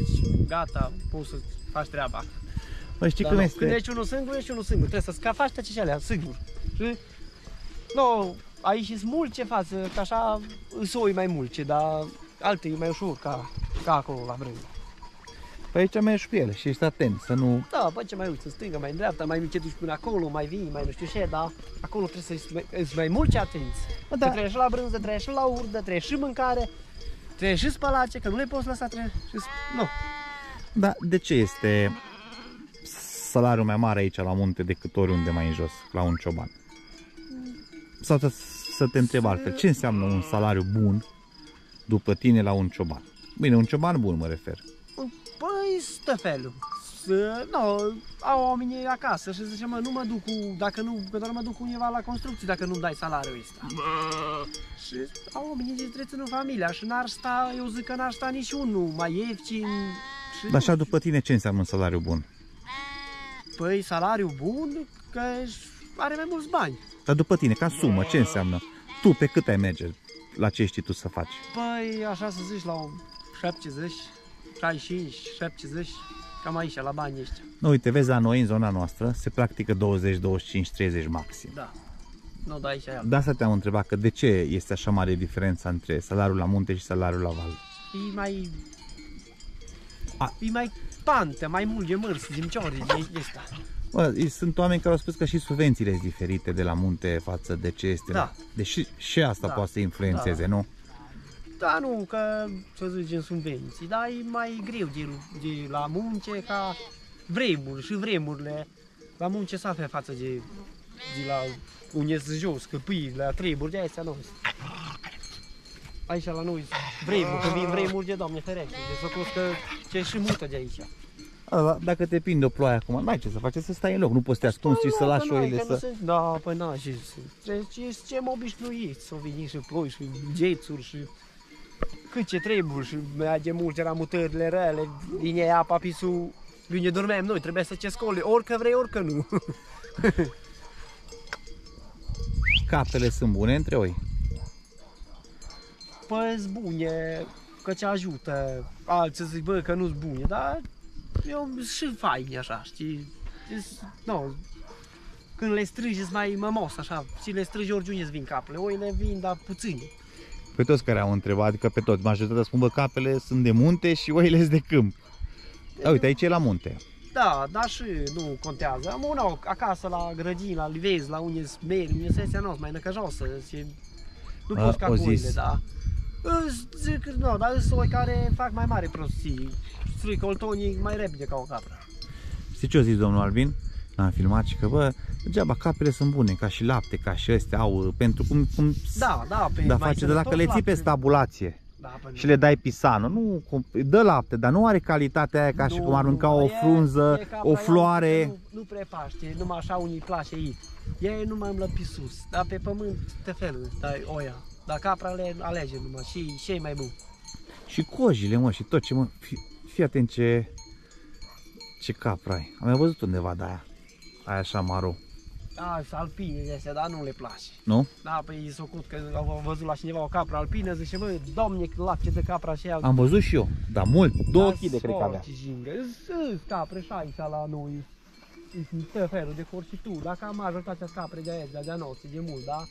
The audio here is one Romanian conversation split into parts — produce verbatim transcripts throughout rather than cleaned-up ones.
aici, gata, poți să faci treaba. Păi știi Dar cum nu, este? când ești unul singur, ești unul singur, trebuie să faci toate alea, sigur. Și, nu, aici sunt multe față, că așa soi mai multe, dar alte e mai ușor ca, ca acolo la vreme. Păi aici mergi cu ele și ești atent să nu... Da, bă, ce mai uiți în stânga, mai în dreapta, mai te duci până acolo, mai vii, mai nu știu ce, dar acolo trebuie să mai, mai, mai mulți atenți. Bă, Da. da. Trebuie și la brânză, trebuie și la urdă, trebuie și mâncare, trebuie și spălace, că nu le poți lăsa, trebuie și... Nu. Da, de ce este salariul mai mare aici la munte decât oriunde mai în jos, la un cioban? Sau să, să te întreb altfel, ce înseamnă un salariu bun după tine la un cioban? Bine, un cioban bun mă refer. Păi, stă felul. Să, nu, au oamenii acasă și zice, mă, nu mă duc cu, dacă nu, că doar mă duc cu undeva la construcții dacă nu-mi dai salariul ăsta. Și au oamenii ce trebuie în familia și n-ar sta, eu zic că n-ar sta niciunul mai ieftin. Și Dar așa după tine ce înseamnă un salariu bun? Păi, salariu bun, că are mai mulți bani. Dar după tine, ca sumă, ce înseamnă? Tu pe cât ai merge? La ce știi tu să faci? Păi, așa să zici, la șaptezeci, șaizeci și cinci, șaptezeci, cam aici, la banii ăștia. Nu, uite, vezi, la noi, în zona noastră, se practică douăzeci, douăzeci și cinci, treizeci maxim. Da. Nu, da, aici e alt. De asta te-am întrebat, că de ce este așa mare diferența între salariul la munte și salariul la val? E mai... A. E mai pantă, mai mulge mărți din ciori, de ăsta. Bă, sunt oameni care au spus că și subvențiile sunt diferite de la munte față de ce este. Da. Deși și asta Da. poate să influențeze, Da. nu? Da, nu, că, să zicem, subvenții, dar e mai greu de, de la munce ca vremuri și vremurile. La munce s-a fe față de, de la unde sunt jos, câmpii, la treburi, de astea nu. Aici la noi vremuri, când vin vremuri de Doamne ferește, de să costă ce și mută de aici. A, dacă te prinde o ploaie acum, n-ai ce să faci, să stai în loc, nu poți să te ascunzi și să lași oile să... Sunt... Da, păi na, și ce mă obișnuiți, să veni și ploi și gețuri și cât ce trebuie și merge multe ramutările rele, vine apa pisul, vine dormeam noi, trebuie să ce scoli, orică vrei, orică nu. Capele sunt bune între oi. Păi bune, că ce ajută, alții zic, bă, că nu-s bune, dar eu și faini așa, știi? No, când le strigi, mai mămos, așa, și le strigi oriunde îți vin capele, oile vin, dar puține. Pe toți care au întrebat, adică pe toți, majoritatea spun, bă, capele sunt de munte și oile sunt de câmp. Da, uite, aici e la munte. Da, dar și nu contează. Am una acasă, la grădini, la livezi, la unde meri, unde se nu mai năcăjosă. Nu poți ca cu oile, da. Zic, nu, dar sunt oi care fac mai mare prostii. Strică oltonii mai repede ca o capră. Știi ce o zis domnul Albin? Am filmat și că, bă, degeaba capele sunt bune, ca și lapte, ca și astea au, pentru cum, cum da, da, pe da, face, de dacă le ții pe stabulație da, și le dai pisano, nu, dă lapte, dar nu are calitatea aia ca nu, și cum ar mânca o frunză, e, e o floare. Nu, nu prepaște, numai așa unii place ei. Ei nu mai îmblă pe sus, dar pe pământ te felul, dar oia. Dar capra le alege numai și și mai bun. Și cojile, mă, și tot ce, mă, fii, fii atent ce, ce capra ai. Am mai văzut undeva de aia, aia așa maro. Da, sunt alpine de astea, dar nu le place. Nu? Da, păi s-o cut că au văzut la cineva o capră alpină, zice, bă, domne, lapte de capra și ea. Am văzut și eu, dar mult, două chile cred că avea. Sunt capre și aici la noi, sunt tot felul de corsitu, dacă am majoritatea capre de aici, de-a noastră, de mult, da?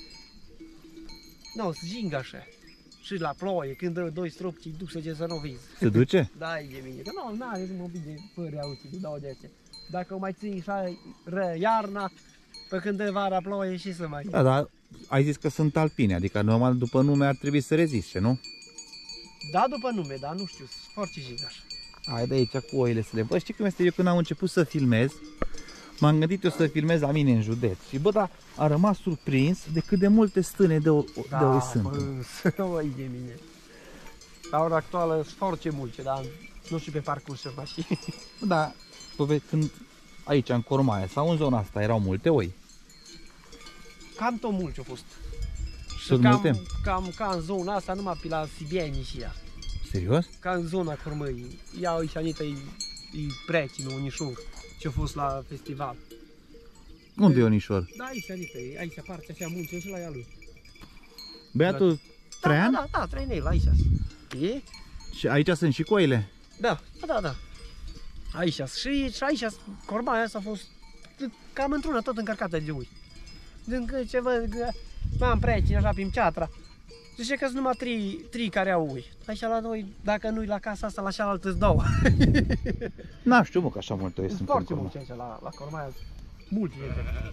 Nu, se jingă așa. Și la ploaie, când dă doi stropi, ci duc să ce să nu vizi. Se duce? Da, e de mine, că nu, n-are să mă bine părea, uite, de două de astea. Dacă o mai ții așa ră iarna, pe când dă vara ploaie și să mai... Da, dar ai zis că sunt alpine, adică normal după nume ar trebui să reziste, nu? Da, după nume, dar nu știu, sunt foarte jig așa. Hai de aici cu oile să le... Bă, știi cum este? Eu când am început să filmez, m-am gândit eu să filmez la mine în județ. Și bă, dar a rămas surprins de cât de multe stâne de, o, da, de oi sunt. Da, bă, de mine. La ora actuală sunt foarte multe, dar nu știu pe parcurs să faci. Da, când aici în Cormaia sau în zona asta erau multe oi. Cam tot multe au fost. Sunt cam, multe? Cam ca în zona asta, numai pe la Sibieni și ea. Serios? Ca în zona Cormăii. Ia aici anită e preținul, unișor, ce-a fost la festival. Unde e Ionișor? Da, aici anită, aici partea așa munce și la ea lui. Băiatul Traian? Da, da, da, Traianel, aici. E? Și aici sunt și coile? Da, da, da, da. Aici, și, și aici, corbaia s-a fost cam într-una tot încărcată de ui. Din ce văd, m-am precin așa prin ceatra. Zice că sunt numai trei, trei care au ui. Aici la noi, dacă nu-i la casa asta, la cealaltă îți două. N-am știut, mă, că așa multe oi Sunt sunt foarte în mulți aici la, la corbaia. Mulți dintre.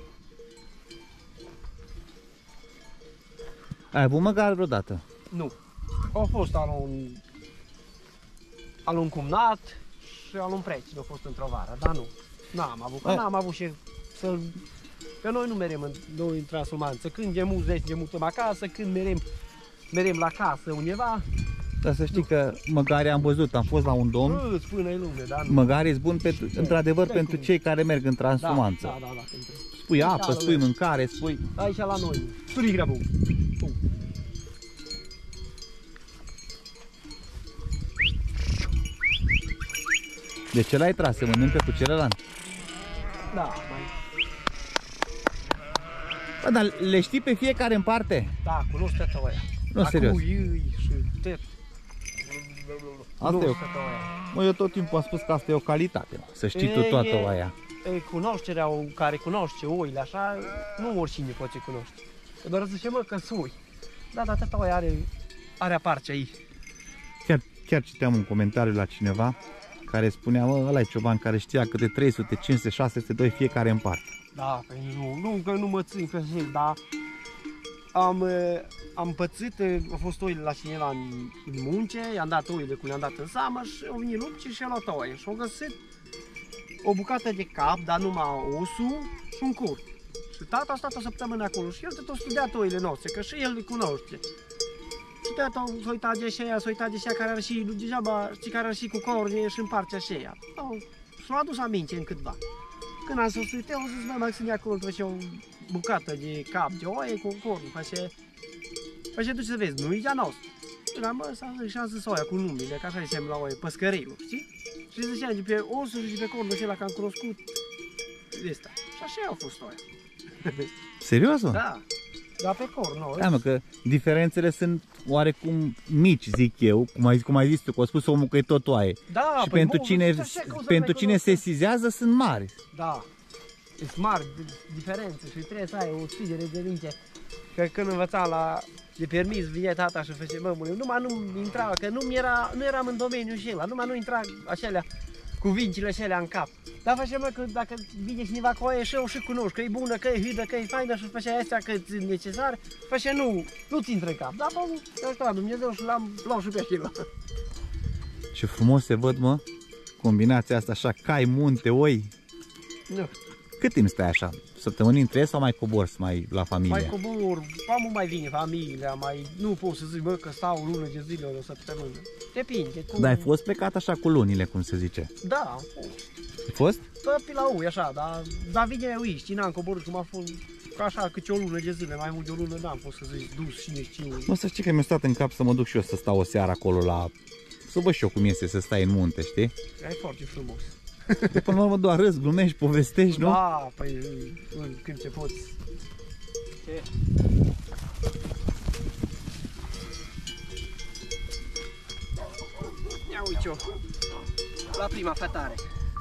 Ai avut măgar vreodată? Nu. A fost al un, al un cumnat și al un precin, a fost într-o vară, dar nu. N-am avut, că n-am avut și să... Că noi nu merem în, noi în transumanță. Când e mult, deci ne mutăm acasă, când merem, merem la casă undeva. Dar să știi nu. Că măgare am văzut, am fost la un domn. Îți până-i lume, dar nu. Măgare e bun, pentru, într-adevăr, pentru cei care merg în transumanță. Da, da, da, da, pentru... Spui apă, da, spui mâncare, spui... Aici la noi. Spui grabul. De ce l-ai tras? Se mănâncă cu celălalt? Da, mai... Bă, dar le știi pe fiecare în parte? Da, cunosc tătă oia. Nu, serios. Iui și tăt. Asta e o... Mă, eu tot timpul am spus că asta e o calitate. Să știi tu toată oaia. E cunoașterea care cunoaște oile, așa, nu oricine poate cunoaște. Doar zice, mă, că sui. Da, dar tăta oia are, are aparte aici. Chiar, chiar citeam un comentariu la cineva care spunea, mă, ăla e cioban care știa câte trei sute, cinci sute, șase sute doi fiecare în parte. Da, păi nu, nu, că nu mă țin pe zi, dar am, am pățit, a fost oile la cineva în, în munce, i-am dat oile cum le-am dat în seamă și au venit lupci și a luat oie și au găsit o bucată de cap, dar numai osul și un cur. Și tata a stat o săptămână acolo și el tot a studiat oile noastre, că și el le cunoaște. Și tata s-a uitat de aceea, s-a uitat de aceea care are și, degeaba, știi, care are și cu corne și în partea aceea. S-a adus aminte în câtva. Când am să-ți uite, au zis, bă, Maxim, acolo face o bucată de cap de oie cu corn, face... Face, duci să vezi, nu-i de-a nostru. Și am zis, și am zis oia cu numele, că așa îi semn la oie, păscăreilor, știi? Și zicea, de pe osul și pe cornul acela că am cunoscut ăsta. Și așa a fost oia. Serios, mă? Da, dar pe corn, nu. Da, mă, că diferențele sunt oarecum mici, zic eu, cum ai, cum ai zis tu, că a spus omul că e tot oaie. Da, și păi pentru mă, cine, pentru cine se sizează sunt mari. Da, sunt mari diferențe și trebuie să ai o studere de minte. Că când învățam la de permis, vine tata și face, mă, numai nu intra, că nu, era, nu eram în domeniul acela, numai nu intra acelea, cuvintele acelea în cap. Dar face, mă, că dacă vine cineva cu oaie și eu și cunoști, că e bună, că e hidă, că e faină și face astea că e necesar, face, nu, nu-ți intră în cap. Dar, bă, ăsta, Dumnezeu și l-am luat și pe acela. Ce frumos se văd, mă, combinația asta așa, cai, munte, oi. Nu. Cât timp stai așa? Săptămâni întregi sau mai cobori mai la familie? Mai cobor, am mai vine familia, mai nu pot să zic, bă, că stau o lună de zile, o săptămână. Depinde. Cum... Dar ai fost plecat așa cu lunile, cum se zice? Da, am fost. Ai fost? Tot pe la ui, așa, dar, dar vine ui, știi, n-am coborât, cum a fost, ca așa, câte o lună de zile, mai mult de o lună n-am fost să zic, dus și ne știu. Mă, să știi că mi-a stat în cap să mă duc și eu să stau o seară acolo la... Să văd și eu cum este să stai în munte, știi? E foarte frumos. De până la urmă doar râzi, glumești, povestești, nu? Da, păi când ce poți. Ce? Ia uite-o, la prima fătare.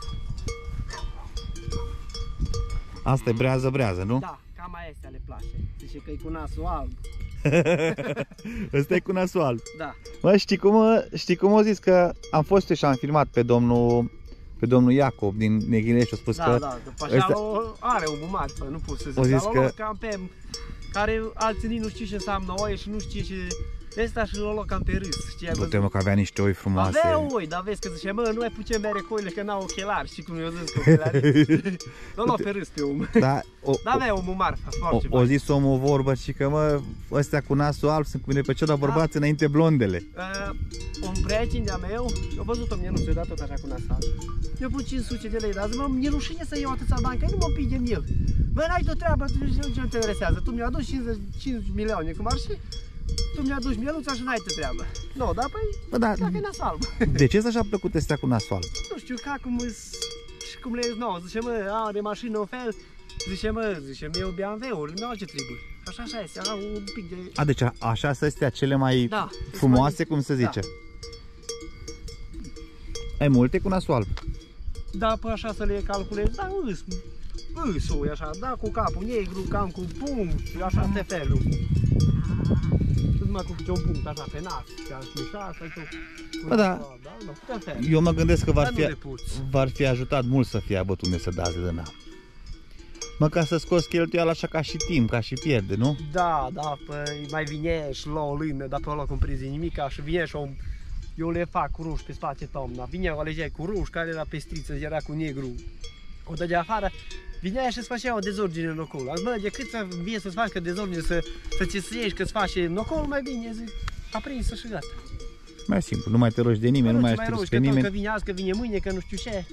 Asta e brează, brează, nu? Da, cam aia astea le place. Zice că e cu nasul alb. Ăsta e cu nasul alb. Da. Mă, știi cum, știi cum o zis că am fost eu și am filmat pe domnul... pe domnul Iacob din Neghileș și a spus da, că... Da, după așa ăsta... are un bumat, bă, nu pot să zic. O zis dar că... cam pe care alții nici nu știu ce înseamnă oie și nu știu ce... Ăsta și l-a luat cam pe râs, știi? Du-te, mă, că avea niște oi frumoase. Avea oi, dar vezi că zice, mă, nu ai puce mere cu oile că n-au ochelari, știi cum i-a zis cu ochelari? L-a luat pe râs pe om. Da, o, dar avea omul marfa, foarte o, o zis omul o vorbă și că, mă, ăstea cu nasul alb sunt cum ne pe la bărbați da. Înainte blondele. Uh, un prieten de-a meu, eu văzut-o mie, nu dat tot așa cu nasul alb. Eu pun cinci sute de lei, dar zic, mă, mi-e rușine să iau atâția bani, că nu mă pidem el. Bă, n-ai de-o treabă, ce nu te interesează, tu mi-a adus cincizeci milioane, cum ar fi? Tu mi-a dus mieluța și n-ai de treabă. Nu, no, da, păi, bă, da, dacă e nasul alb. De ce s-așa plăcut astea cu nasul alb? Nu știu, ca cum îs, și cum le ies nouă, zice, mă, are mașină un fel, zice, mă, zice, mi-e B M W-uri, mi-au ce trebuie. Așa, așa este, au un pic de... A, deci așa să astea cele mai da, frumoase, mai... cum se zice. Da. Ai multe cu nasul alb. Da, pe așa să le calculezi, da, îs, îs oi așa, da, cu capul negru, cam cu punct, așa este felul. Și numai cu un punct așa pe nas, și aș mișa asta și Bă, da. Da, nu, putem fel. Eu mă gândesc că v-ar Dar nu fi, le puți. v-ar fi ajutat mult să fie abătut unde să dați lâna. Măcar să scoți cheltuiala așa ca și timp, ca și pierde, nu? Da, da, păi mai vine și la o lână, dar pe ăla cum prezi nimica și vine și o... Eu le fac cu ruș pe spate toamna, vine o alegea cu ruș care era pe striță, era cu negru. O dădea afară, vinea și îți făcea o dezordine în locul. Azi, mă, decât să vie să-ți facă dezordine, să, să ți se ieși că-ți face în locul, mai bine, zic, aprinsă și gata. Mai simplu, nu mai te rogi de nimeni, nu, nu mai aștepți pe că nimeni. Că vine azi, că vine mâine, că nu știu ce.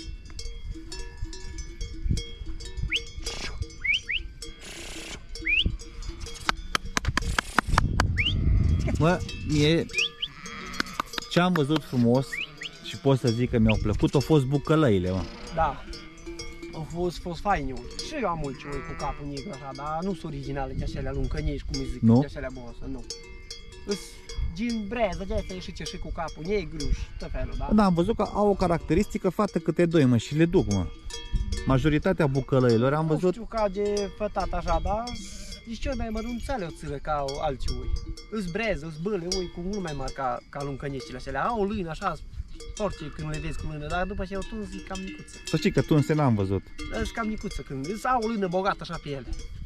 Mă, mie ce am văzut frumos și pot să zic că mi-au plăcut au fost bucălăile, mă. Da. Au fost, fost faini oi. Și eu am mulți oi cu capul negru așa, dar nu sunt originale de acelea luncănești, cum îi zic, nu? de acelea bosă, nu. Îs din breză, de asta și ce și cu capul negru și tot felul, da? Da, am văzut că au o caracteristică fată câte doi, mă, și le duc, mă. Majoritatea bucălăilor am văzut... Nu știu ca de fătat așa, dar nici cel mai mărunțele o țără ca alții oi. Îs breză, îs băle oi cu mult mai mari ca, ca luncăneștile acelea. Au o lână așa, orice când le vezi cu lână, dar după ce au tuns e cam micuță. Să știi că tunse n-am văzut. Îs cam micuță când, îs au o lână bogată așa pe ele.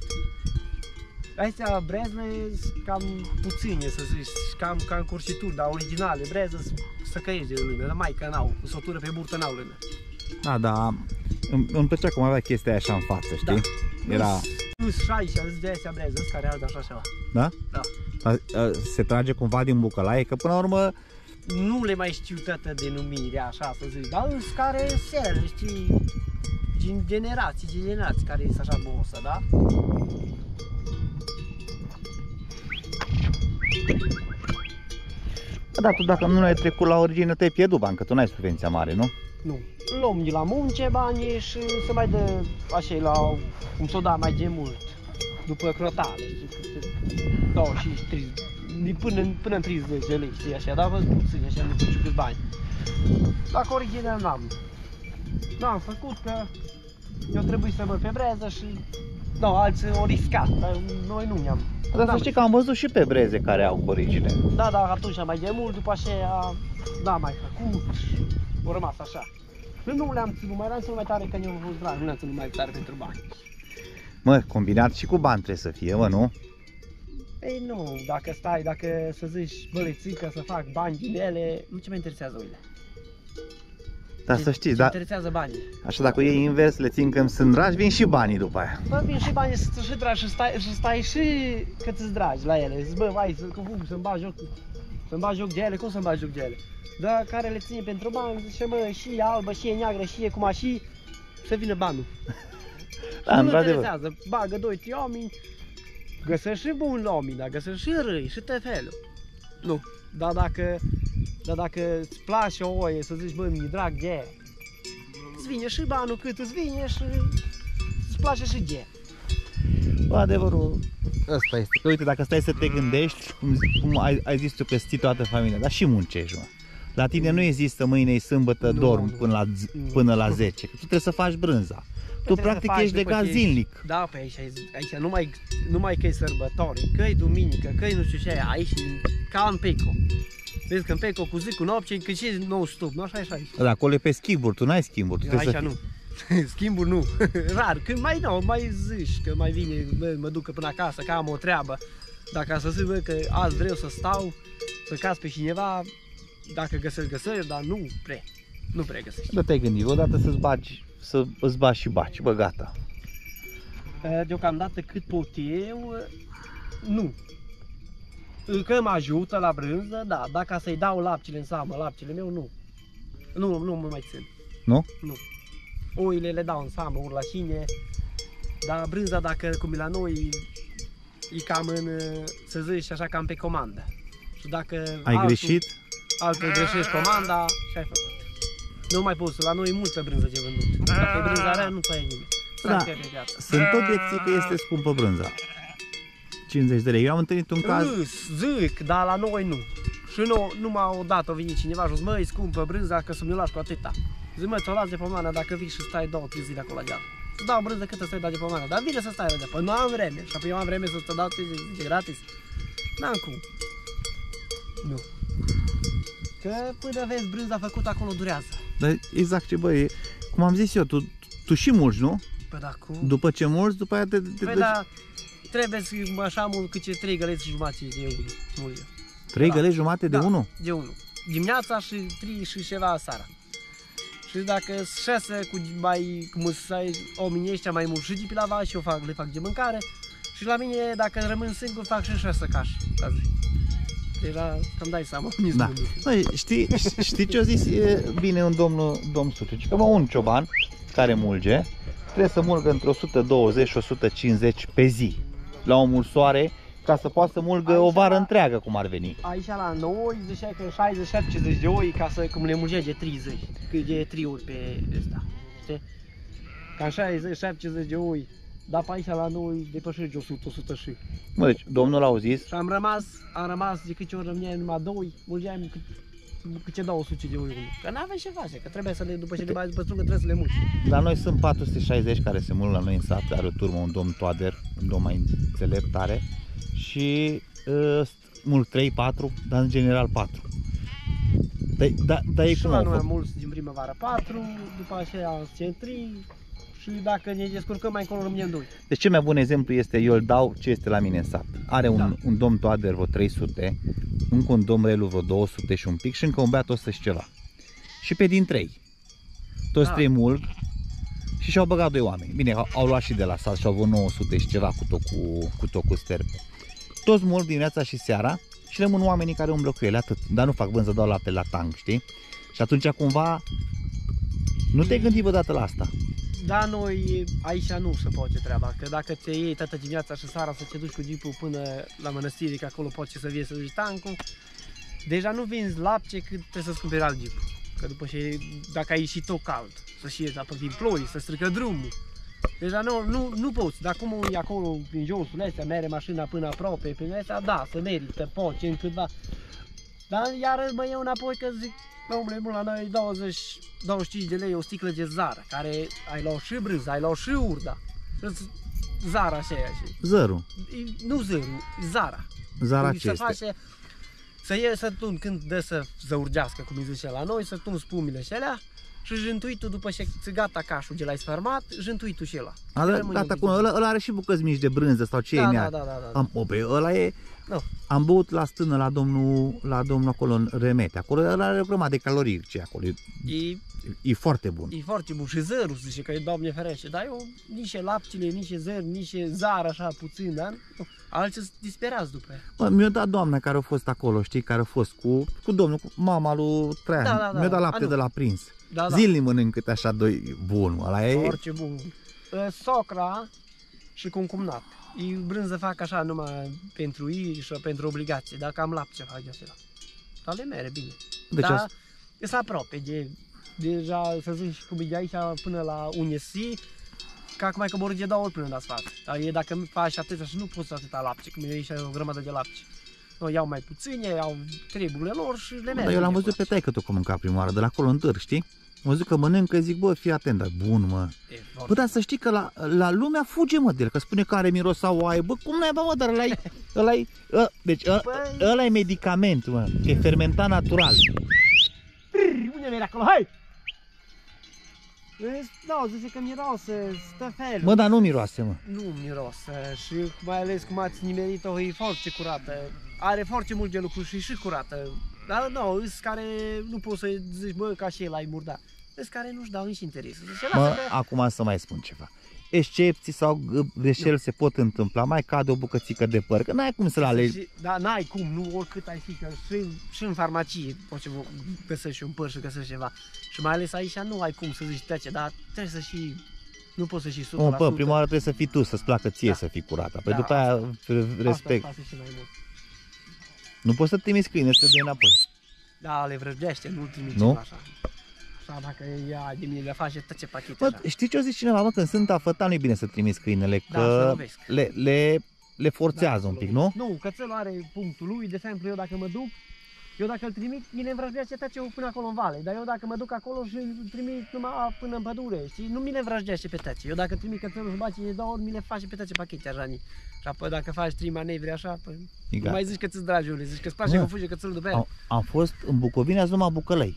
Astea brezle sunt cam puține, să zici, cam, cam cursituri, dar originale, breză să căiești de lână, dar mai că n-au, sotură pe burtă n-au lână. Da, da, îmi, îmi plăcea cum avea chestia aia așa în față, știi? Da. Era... Îs șaisea, îs de astea breză, îs care arde așa ceva. Da? Da. A, a, se trage cumva din bucălaie, că până la urmă... Nu le mai știu toată denumirea, așa să zic, dar îs care seră, știi, din generații, din generații, care este așa bosă, da? Da, tu dacă nu ai trecut la origine, te-ai pierdut bani, că tu n-ai subvenția mare, nu? Nu. Luăm de la munce banii și se mai dă așa la, cum s-o da mai de mult, după crotale, știi, douăzeci și treizeci, până, până în treizeci de lei, știi, așa, dar văd puțin, așa, nu știu câți bani. Dacă original n-am, n-am făcut, că eu trebuie să mă pe breză și, nu, alții au riscat, dar noi nu ne-am. Dar să știi că am văzut și pe breze care au origine. Da, dar atunci mai de mult, după aceea, da, mai făcut, au rămas așa. Nu le-am ținut, mai eram ținut mai tare că ne-au fost dragi, nu le-am ținut mai tare pentru bani. Mă, combinat și cu bani trebuie să fie, mă, nu? Ei nu, dacă stai, dacă să zici, bă, le țin că să fac bani din ele, nu ce mă interesează oile. Dar să știți, ce da, interesează banii. așa dacă iei invers, le țin că îmi sunt dragi, vin și banii după aia. Bă, vin și banii să și dragi și stai, și stai și că ți-ți dragi la ele. Zici, bă, vai, să, cum, să-mi bagi joc, să-mi bagi joc de ele, cum să-mi bagi joc de ele? Dar care le ține pentru bani, zice, mă, și e albă, și e neagră, și e cum și să vină banul. Da, nu într-adevăr. interesează, bagă doi, trei oameni, găsesc și buni oameni, dar găsesc și răi, și tot felul. Nu, dar dacă, dar dacă îți place o oie, să zici, bă, mi-e drag de ea, îți vine și banul cât îți vine și îți place și de ea. Bă, adevărul ăsta este, că uite, dacă stai să te gândești, cum, cum ai, ai zis tu că ții toată familia, dar și muncești, mă. La tine nu există mâine-i sâmbătă, Nu, dorm nu, până la, nu. până la zece, că tu trebuie să faci brânza. Tu practic ești de ca zilnic. Da, pe aici, aici numai, numai că e sărbători, că e duminică, că e nu știu ce, aici ca în Peco. Vezi că în Peco cu zi, cu noapte, că și nou stup, nu așa, așa aici. Da, acolo e pe schimburi, tu n-ai schimburi. Tu Aici să nu. Schimburi nu. Rar, când mai nu, mai zici că mai vine, bă, mă duc până acasă, că am o treabă. Dacă să zic, bă, că azi vreau să stau, să caz pe cineva, dacă găsesc, găsesc, dar nu prea. Nu prea găsești. Da, te-ai gândit odată să-ți bagi, să îți bagi și baci, bă, gata. Deocamdată cât pot eu, nu. Că mă ajută la brânză, da. Dacă să-i dau laptele în seamă, laptele meu, nu. Nu, nu mă mai țin. Nu? Nu. Oile le dau în seamă, ori la cine. Dar brânza, dacă cum e la noi, e cam în, să zici așa, cam pe comandă. Și dacă Ai altul, greșit? altul greșești comanda, și ai făcut. Nu mai poți, la noi e multă brânză de vândut. Dacă e brânza rea, nu taie nimeni. Da. Sunt obiecții că este scumpă brânza. cincizeci de lei. Eu am întâlnit un caz... Îs, zic, dar la noi nu. Și nu, numai o dată a venit cineva și a zis, măi, scumpă brânza, că să mi-o lași cu atâta. Zic, mă, ți-o las de pe mână dacă vii și stai două, trei zile acolo la geam. Să dau brânză cât să stai de pe mână, dar vine să stai la geam. Păi nu am vreme. Și apoi eu am vreme să-ți dau treizeci de zile gratis. N-am cum. Nu. Că până vezi brânza făcută acolo durează. Dar exact ce băi, cum am zis eu, tu, tu și mulgi, nu? Păi da, cum? După ce mulgi, după aia te... te Păi da, trebuie să așa mult cât ce trei găleți și jumătate de unul. Mulge. Trei Da. găleți jumate de Da, unul? de unul. Dimineața și trei și ceva seara. Și dacă șase cu mai, cum să oamenii ăștia mai mult și de pe la val și eu fac, le fac de mâncare. Și la mine, dacă rămân singur, fac și șase cași la zi. Deja cam dai seama. Da. Băi, știi, știi ce a zis e bine un domnul, domn Suciu? Că mă, un cioban care mulge trebuie să mulgă între o sută douăzeci și o sută cincizeci pe zi la o mulsoare ca să poată să mulgă aici, o vară întreagă cum ar veni. Aici la noi zicea că șaizeci șaptezeci de oi ca să cum le mulgea de treizeci, că de trei ori pe ăsta. Știi? Cam șaizeci șaptezeci de oi. Dar pe aici la noi depășește o sută o sută și. Mă, deci domnul a zis. Și am rămas, am rămas de câte ori rămâneai numai doi, mulgeam câte două sute de oi. Că n-aveai ce face, că trebuie să le, după ce le bagi după strungă, trebuie să le mulgi. La noi sunt patru sute șaizeci care se mulg la noi în sat, are o turmă, un domn Toader, un domn mai înțelept tare. Și uh, mulg trei patru, dar în general patru. Dar da, da, e și cum la au noi am făcut. mulți din primăvară patru, după aceea centri. Și dacă ne descurcăm mai încolo rămânem doi. Deci cel mai bun exemplu este, eu îl dau ce este la mine în sat. Are un, Da. un domn Toader vreo trei sute, încă un domn Relu vreo două sute și un pic și încă un beat o sută și ceva. Și pe din trei. Toți Da. trei mulg și și-au băgat doi oameni. Bine, au, au luat și de la sat și au avut nouă sute și ceva cu tot cu, cu, tot cu sterbe. Toți mulg dimineața și seara și rămân oamenii care umblă cu ele, atât. Dar nu fac vânză, dau lapte la tang, știi? Și atunci cumva nu te-ai gândit vreodată la asta. Da, noi aici nu se poate treaba, că dacă te iei toată dimineața și seara să te duci cu jeepul până la mănăstire, că acolo poți să vii să duci tancul, deja nu vinzi lapte cât trebuie să-ți cumperi alt jeep. Că după ce, dacă ai ieșit tot cald, să-și ieși, dar prin ploi, să strică drumul. Deja nu, nu, nu poți, dar cum e acolo prin josul ăsta, mere mașina până aproape, prin ăsta, da, să merită, poți, în câtva. Dar iar mă iau înapoi că zic, omule, bun, la noi douăzeci douăzeci și cinci de lei o sticlă de zară, care ai luat și brânză, ai luat și urda. Zara așa și. Zărul. Nu zărul, zara. Zara Cum ce se este? face, să iei să tun, când dă să zăurgească, cum îi zice la noi, să tun spumile și alea și jântuitul după ce ți gata cașul de l-ai sfarmat, jântuitul și ăla. Ala, gata, cu ăla, ăla are și bucăți mici de brânză sau ce da, e în da, ea. da, da, da. Am, o, pe ăla e... Nu. Am băut la stână la domnul, la domnul acolo în Remete. Acolo ăla are o grămadă de calorii, ce acolo. E, E, e foarte bun. e foarte bun și zărul, zice că e Doamne ferește, dar eu nici laptele, nici zăr, nici zar așa puțin, dar nu. Alții sunt disperați după ea. Bă, mi-a dat doamna care a fost acolo, știi, care a fost cu, cu domnul, cu mama lui Traian. Da, da, da. Mi-a dat lapte A, nu. de la prins. Da, da. Zilnic mănânc câte așa doi. Bun, ăla e... Orice bun. Socra și concumnat. Ei brânză fac așa numai pentru ei și pentru obligație, dacă am lapte fac de acela. Dar le mere bine. Deci Dar asta- e aproape de, deja să zic cum e de aici până la Unesi, că acum ai coborât de două ori până la sfat. Dar e dacă faci atâta și nu poți atâta lapte, cum e aici o grămadă de lapte. No, iau mai puține, iau treburile lor și le mere. Dar eu l-am văzut pe taică tu cum mânca prima oară, de la acolo în târg, știi? Am văzut că mănâncă, zic, bă, fii atent, dar bun, mă. Bă, dar să știi că la, la lumea fuge, mă, de el, că spune că are miros sau oaie. Bă, cum n-ai, bă, mă, dar ăla-i, ăla-i, ă, deci ă, Păi- ăla-i medicament, mă, că e fermentat natural. Unde mergi acolo? Hai! Da, zice că miroase, stă felul. Mă, dar nu miroase, mă. Nu miroase și mai ales cum ați nimerit-o, e foarte curată. Are foarte multe lucruri și e și curată. Dar nu, îs care nu poți să zici, bă, ca și el ai murda. Îs care nu-și dau nici interes. Zice, Mă, lasă că... acum să mai spun ceva. Excepții sau greșeli se pot întâmpla, mai cade o bucățică de păr, că n-ai cum să-l alegi. Și, da, n-ai cum, nu oricât ai fi, că și, și în farmacie poți să găsești și un păr și găsești ceva. Și mai ales aici nu ai cum să zici trece, dar trebuie să și, nu poți să și o sută la sută. Mă, pă, prima oară trebuie să fii tu, să-ți placă ție Da. să fii curată. Păi Da, după aia respect. Asta și mai mult. Nu poți să trimiți câine să te dai înapoi. Da, le vrăjdește, nu trimite Nu? așa. Așa, dacă ea de mine le face toate pachete Mă, așa. știi ce o zice cineva, mă, când sunt afătat nu e bine să trimiți câinele, Da, să că lovesc. le, le, le forțează Da, un pic, să nu? Nu, cățelul are punctul lui, de exemplu, eu dacă mă duc, Eu dacă îl trimit, mine îmi vrăjdește tăceul până acolo în vale, dar eu dacă mă duc acolo și îl trimit numai până în pădure, știi, nu mine vrăjdește pe tăce. Eu dacă trimit cățelul și baci de două ori, mine face pe tăce pachete așa. Și apoi dacă faci trei manevre așa, păi, nu mai zici că ți-ți dragiule, zici că-ți place că fuge cățelul după el. Am, am fost în Bucovina, azi numai bucălăi.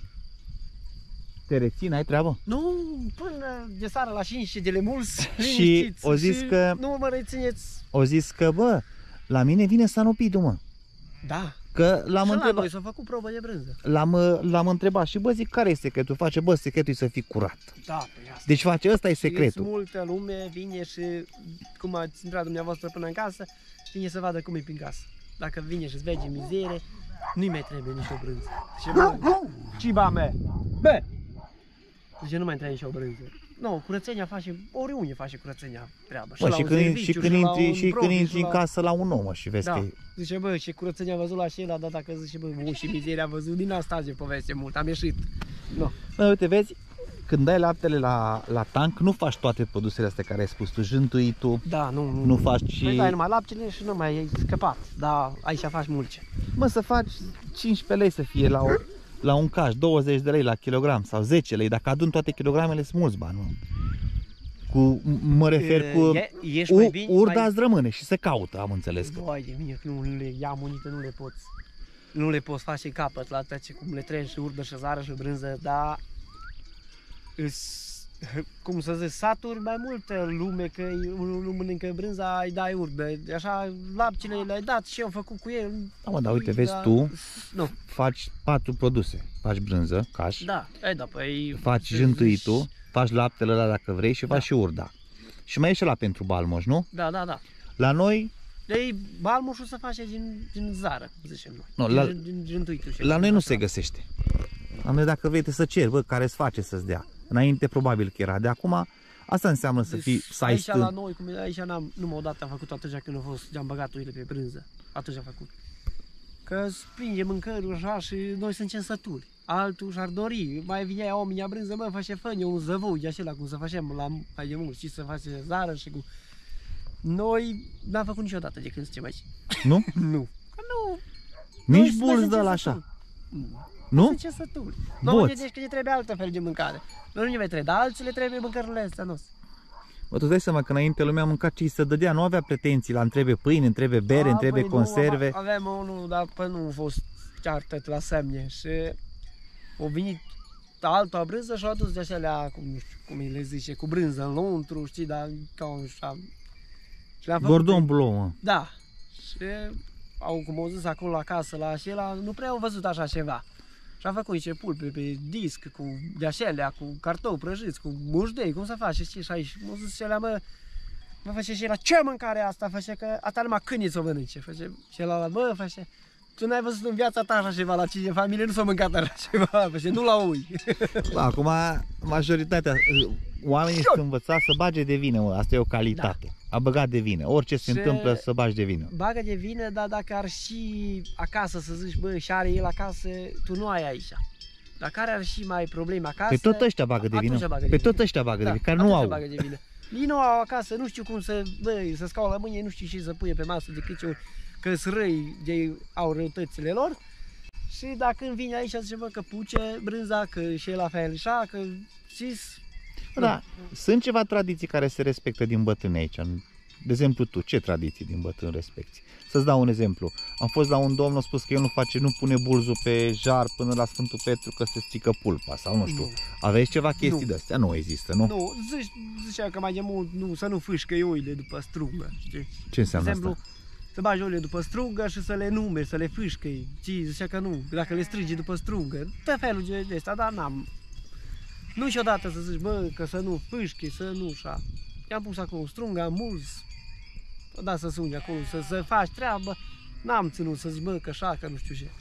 Te rețin, ai treabă? Nu, până de seara la cinci de mulți, și o zis și că nu mă rețineți. O zis că, bă, la mine vine sanopidul, mă. Da. Că l-am și întrebat. la noi s-a făcut probă de brânză. L-am, l-am întrebat și bă, zic, care e secretul? Face, bă, secretul e să fii curat. Da, pe asta. Deci face, ăsta e Și secretul. multă lume vine și, cum ați intrat dumneavoastră până în casă, vine să vadă cum e prin casă. Dacă vine și-ți vege mizerie, nu-i mai trebuie nici o brânză. Și bă, ciba mea, bă! Deci nu mai trebuie nici o brânză. Nu, curățenia face, oriunde face curățenia treaba. Bă, și, când, și când intri, și când intri în casă la un om și vezi da. că e... Zice, bă, și curățenia a văzut la Șela, dar dacă zice, bă, bă, și mizeria a văzut, din asta e poveste mult, am ieșit. No. Bă, uite, vezi, când dai laptele la, la tank, nu faci toate produsele astea care ai spus tu, jântuitul, da, nu, nu, nu faci și... Păi dai numai laptele și nu mai ai scăpat, dar aici faci multe. Mă, să faci cincisprezece lei să fie la, o, la un caș, douăzeci de lei la kilogram sau zece lei, dacă adun toate kilogramele, sunt mulți bani, nu? Cu, mă refer cu e, ești mai bine, urda mai... îți rămâne și se caută, am înțeles că. Vai de mine, că nu le ia munite, nu le poți. Nu le poți face capăt la tăce cum le trebuie și urdă și zară și brânză, dar îs, cum să zic, saturi mai multă lume că nu mănâncă brânza, îi dai urdă. Așa lapcele le-ai dat și eu am făcut cu el. Da, mă, dar uite, vezi, da, tu nu. faci patru produse. Faci brânză, caș, da, e, da, păi, faci jântuitul, zici... faci laptele ăla dacă vrei și faci da. și urda. Și mai e și ăla pentru balmoș, nu? Da, da, da. La noi... Ei, balmoșul se face din, din zară, cum zicem noi. Nu, din, la, din, din, din la noi nu se găsește. La noi dacă vrei să ceri, bă, care îți face să-ți dea. Înainte probabil că era. De acum, asta înseamnă să fii, să ai aici stân... la noi, cum e, aici n-am, numai odată am făcut atunci când a fost, am băgat uile pe brânză. Atunci am făcut. Că springe mâncărul așa și noi suntem sături. Altul și-ar dori, mai vinea omul ia brânză, mă, face fă un zăvou de acela, cum să facem la mai de mult, și să face zară și cu... Noi n-am făcut niciodată de când suntem aici. Nu? Nu. Că nu. Nici bulți de la așa. Nu? Nu? Sunt ce sături. Nu mă gândești că ne trebuie altă fel de mâncare. Nu ne mai trebuie, dar alții le trebuie mâncărurile astea noastre. Bă, tu dai seama că înainte lumea mânca ce îi se dădea, nu avea pretenții, la întrebe pâine, întrebe bere, A, întrebe păi conserve. Nu, aveam unul, dar păi nu a fost chiar tot la semne și a venit altă brânză și a adus de acelea, cum, nu știu cum îi le zice, cu brânză în lăuntru, știi, dar ca un așa. Gordon Bleu, mă. Da. Și au, cum au zis acolo acasă la acela, nu prea au văzut așa ceva. Și am făcut niște pulpe pe disc, cu de acelea, cu cartofi prăjiți, cu mușdei, cum să faci, știi, și aici. M-au zis celea, mă, mă face și la ce mâncare asta, face că asta numai câinii s-o mănânce, face și ăla, bă, face, tu n-ai văzut în viața ta așa ceva, la cine familie nu s-a mâncat așa ceva, face, nu la ui. Ba, acum, majoritatea, oamenii sunt învățați să bage de vină, mă, asta e o calitate. Da. A băgat de vină, orice se și întâmplă să bagi de vină. Bagă de vină, dar dacă ar și acasă să zici, bă, și are el acasă, tu nu ai aici. Dacă are ar și mai probleme acasă, pe tot ăștia bagă de vină, bagă de pe vină. tot ăștia bagă da, de vină, care nu au. Bagă de vină. Ei nu au acasă, nu știu cum să, bă, să scau la mâine, nu știu ce să puie pe masă de câte că-s răi de au răutățile lor. Și dacă îmi vine aici, zice, bă, că puce brânza, că și el la fel, așa, că știți. Da, sunt ceva tradiții care se respectă din bătrâni aici. De exemplu, tu, ce tradiții din bătrâni respecti? Să-ți dau un exemplu. Am fost la un domn, a spus că el nu face, nu pune bulzul pe jar până la Sfântul Petru că se strică pulpa sau nu știu. Nu. Aveți ceva chestii nu. de astea? Nu există, nu? Nu, zice, zicea că mai de mult nu, să nu fâșcă oile după strungă, știi? Ce înseamnă de exemplu, asta? Să bagi oile după strungă și să le numeri, să le fâșcăi. Ci zicea că nu, dacă le strigi după strungă, tot felul de ăsta, dar n-am. Nu niciodată să zici, bă, că să nu fâșchi, să nu așa. I-am pus acolo strunga, mulți, da, să sungi acolo, să, să faci treabă. N-am ținut să zic, bă, că așa, că nu știu ce.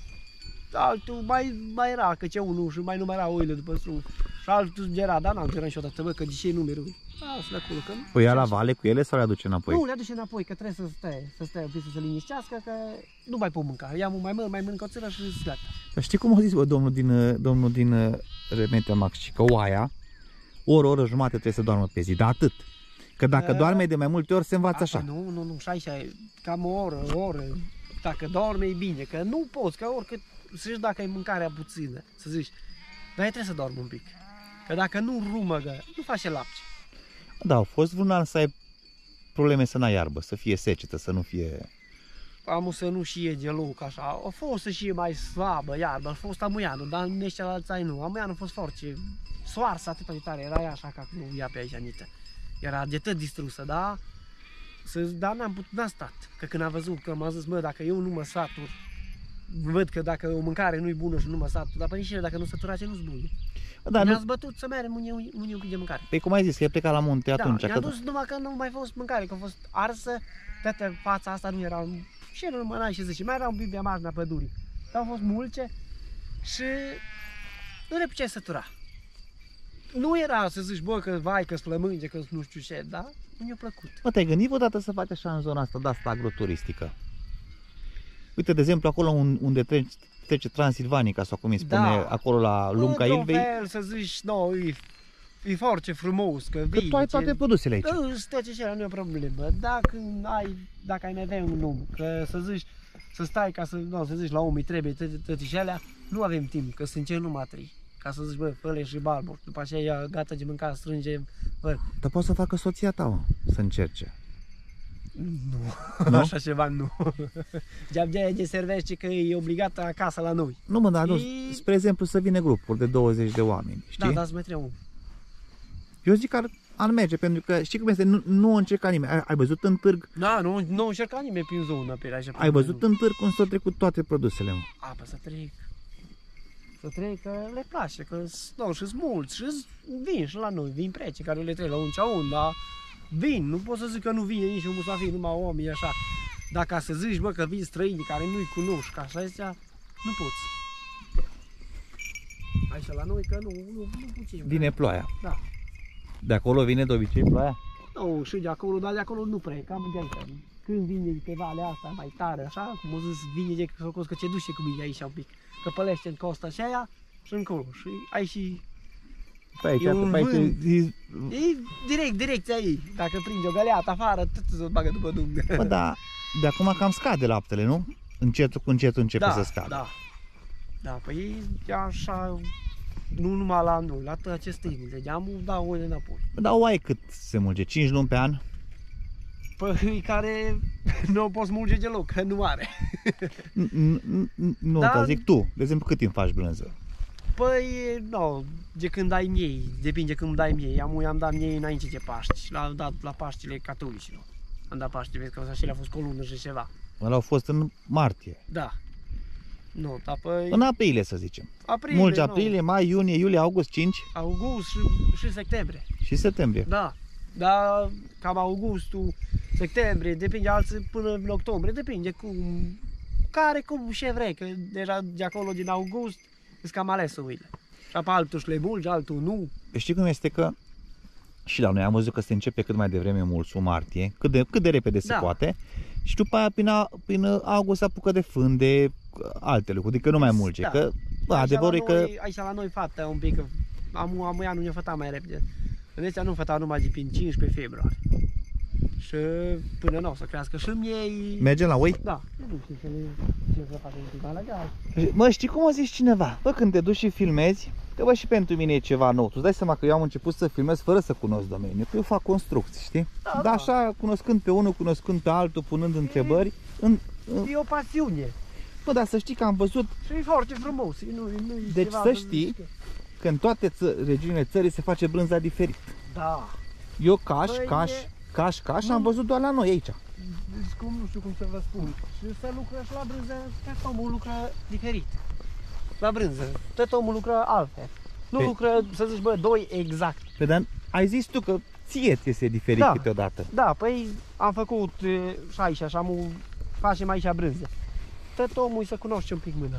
Altul mai, mai era, că ce unul și mai numera oile după strungă. Și altul era, dar n-am ținut niciodată, bă, că de ce numeri? Asta acolo, că păi ia la vale cu ele sau le aduce înapoi? Nu, le aduce înapoi, că trebuie să stea, să stea, să se liniștească, că nu mai pot mânca. Ia mai măr, mai mănânc o țără și gata. Dar știi cum a zis, bă, domnul din, domnul din Remetea Max, că oaia, ori, o oră jumate trebuie să doarmă pe zi, dar atât. Că dacă uh, doarme de mai multe ori se învață așa. Nu, nu, nu, și aici e cam o oră, o oră, dacă dorme e bine, că nu poți, că oricât, să zici dacă ai mâncarea puțină, să zici, dar trebuie să dormi un pic. Că dacă nu rumăgă, nu face lapte. Da, au fost vreun an să ai probleme să n-ai iarbă, să fie secetă, să nu fie... Am să nu șie geloc așa, a fost să șie mai slabă iarbă, a fost amuianul, dar în cealalți ani nu. Amuianul a fost foarte soarsă atât de tare, era ea așa ca nu ia pe aici nită. Era de tot distrusă, da? Să, dar n-am putut, n-am stat. Că când am văzut că m-a zis, mă, dacă eu nu mă satur, văd că dacă o mâncare nu-i bună și nu mă satur, dar pe nici dacă nu săturace, nu-s bună. Da, ne-am nu... zbătut să mergem un, un, un pic de mâncare. Păi cum ai zis, că e plecat la munte atunci. Da, că... i-am dus numai că nu mai fost mâncare, că a fost arsă, toată fața asta nu era, și nu mănai și zice, mai era un pic de marginea pădurii. Dar au fost mulce și nu le puteai sătura. Nu era să zici, bă, că vai, că-s flămânge, că nu știu ce, dar nu mi-a plăcut. Mă, te-ai gândit odată să faci așa în zona asta, de asta agroturistică? Uite, de exemplu, acolo unde trece, trece Transilvanica, sau cum îi spune, Da. acolo la Lunca Ilvei. Fel, să zici, no, e, e foarte frumos, că Că vii. tu ai toate produsele aici. Da, tot ce nu e o problemă. Dacă ai, dacă ai mai avea un om, că să zici, să stai ca să, nu, să zici, la om îi trebuie toate și alea, nu avem timp, că sunt cel numai trei. Ca să zici, bă, fă-le și balburi, după aceea gata de mâncat, strânge, bă. Dar poți să facă soția ta, mă, să încerce. Nu, Nu? așa ceva nu. De-abia de servește că e obligată acasă la noi. Nu, mă, dar nu, E- spre exemplu, să vină grupuri de douăzeci de oameni, știi? Da, dar să mai trebuie om. Eu zic că ar, ar merge, pentru că știi cum este, nu, nu a încercat nimeni. Ai, ai văzut în târg, Da, nu, nu încerca nimeni prin zonă pe așa. ai văzut în târg cum s-au trecut toate produsele, mă. Apă să trec. Să trec, că le place, că nu, și-s mulți, și vin și la noi, vin prece care le trec la un ceaun, dar vin, nu pot să zic că nu vine nici un musafir, numai oameni așa. Dar ca să zici, bă, că vin străini care nu-i cunoști, ca așa astea, nu poți. Așa la noi, că nu, nu, nu putem. Vine ploaia. Da. De acolo vine de obicei ploaia? Nu, și de acolo, dar de acolo nu prea, cam de aici. Când vine pe valea asta mai tare, așa, cum o zis, vine de că că ce duce cu mine aici un pic. Că pălește în costa și aia și încolo. Și ai și... Pe aici, E un pe aici, vânt. e, E direct, direcția ei. Dacă prinde o găleată afară, tot se bagă după dungă. bă, da, de acum cam scade laptele, nu? Încetul cu încetul începe da, să scadă. Da, da, păi e așa, nu numai la noi, la toate aceste inile, geamul dau ore înapoi. Dar o ai cât se mulge? cinci luni pe an? Păi care nu o poți mulge deloc, că nu are. N- n- n- Nu, Da. dar zic tu, de exemplu, cât timp faci brânză? Păi, nu, de când dai miei, depinde când dai miei. Am, am dat miei înainte de Paști, l-am dat la Paștile catolicilor. Am dat Paști, vezi că așa le-a fost cu o lună și ceva. Ăla au fost în martie. Da. Nu, dar păi... În aprilie, să zicem. aprilie, Mulgi nu. aprilie, mai, iunie, iulie, august, cinci August și, și septembrie. și septembrie. Da. Dar cam augustul, septembrie, depinde alții până în octombrie, depinde cum... Care, cum și vrei, că deja de acolo din august îți cam ales oile. Și apă altul și le mulgi, altul nu. Știi cum este că și la noi am văzut că se începe cât mai devreme mulțul, martie, cât de, cât de repede se Da. poate. Și după aia prin, a, prin august se apucă de fân, de alte lucruri, adică nu mai mulge. Da. Că, bă, Aici adevărul e la că noi, aici la noi fată un pic, că am, am ea nu ne făta mai repede. În ăstea nu făta numai de prin cincisprezece februarie. Și până nu o să crească și miei. mergem la oi. Da, nu știu să le ce să facă un pic mai legal. Mă, știi cum o zici cineva? Bă, când te duci și filmezi, că bă, și pentru mine e ceva nou. Tu îți dai seama că eu am început să filmez fără să cunosc domeniul, că eu fac construcții, știi? Da, Dar da. așa, cunoscând pe unul, cunoscând pe altul, punând întrebări, în, în... E o pasiune Bă, dar să știi că am văzut și e foarte frumos. Nu, nu e Deci ceva să de- știi că în toate ță- regiunile țării se face brânza diferit. Da. Eu caș, Băi, caș, e- caș, caș, Nu. am văzut doar la noi aici. Deci cum, nu știu cum să vă spun. Și să lucră și la brânză, tot omul lucră diferit. La brânză, tot omul lucră altfel. Nu Păi- lucră, să zici, bă, doi exact. Pe dar ai zis tu că ție ți este diferit Da. câteodată. Da, păi am făcut e, și aici, așa, am, facem aici brânză. Tot omul să cunoaște un pic mâna.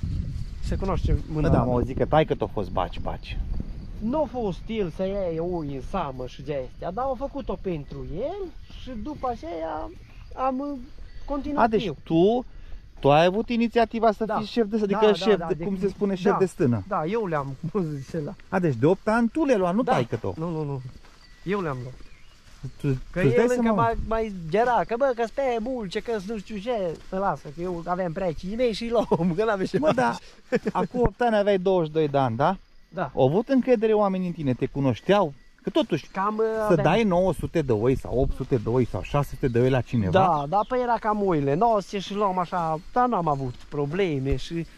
Să cunoaște mâna. Bă, da, am auzit că taică t-a fost baci, baci. Nu a fost el să ia oi în samă și de astea, dar am făcut-o pentru el și după aceea am uh, continuat A, deci eu. tu, tu ai avut inițiativa să Da. fii șef de, adică Da, da, șef da, de, de- cum se spune, șef da. de stână. Da, eu le-am, cum zice ăla. A, deci de opt ani tu le-ai luat, nu Da. taică tău. Nu, nu, nu. Eu le-am luat. tu, Că tu el încă seama? mai, mai gera, că bă, că stai mulce, că nu știu ce, să lasă, că eu aveam precii mei și luăm, că n-aveam ce Mă, da, acum opt ani aveai douăzeci și doi de ani, da? Da. Au avut încredere oamenii în tine, te cunoșteau? Că totuși, Cam, să aveam... dai nouă sute de oi sau opt sute de oi sau șase sute de oi la cineva? Da, da, păi era cam oile noastre și luam așa, dar n-am avut probleme și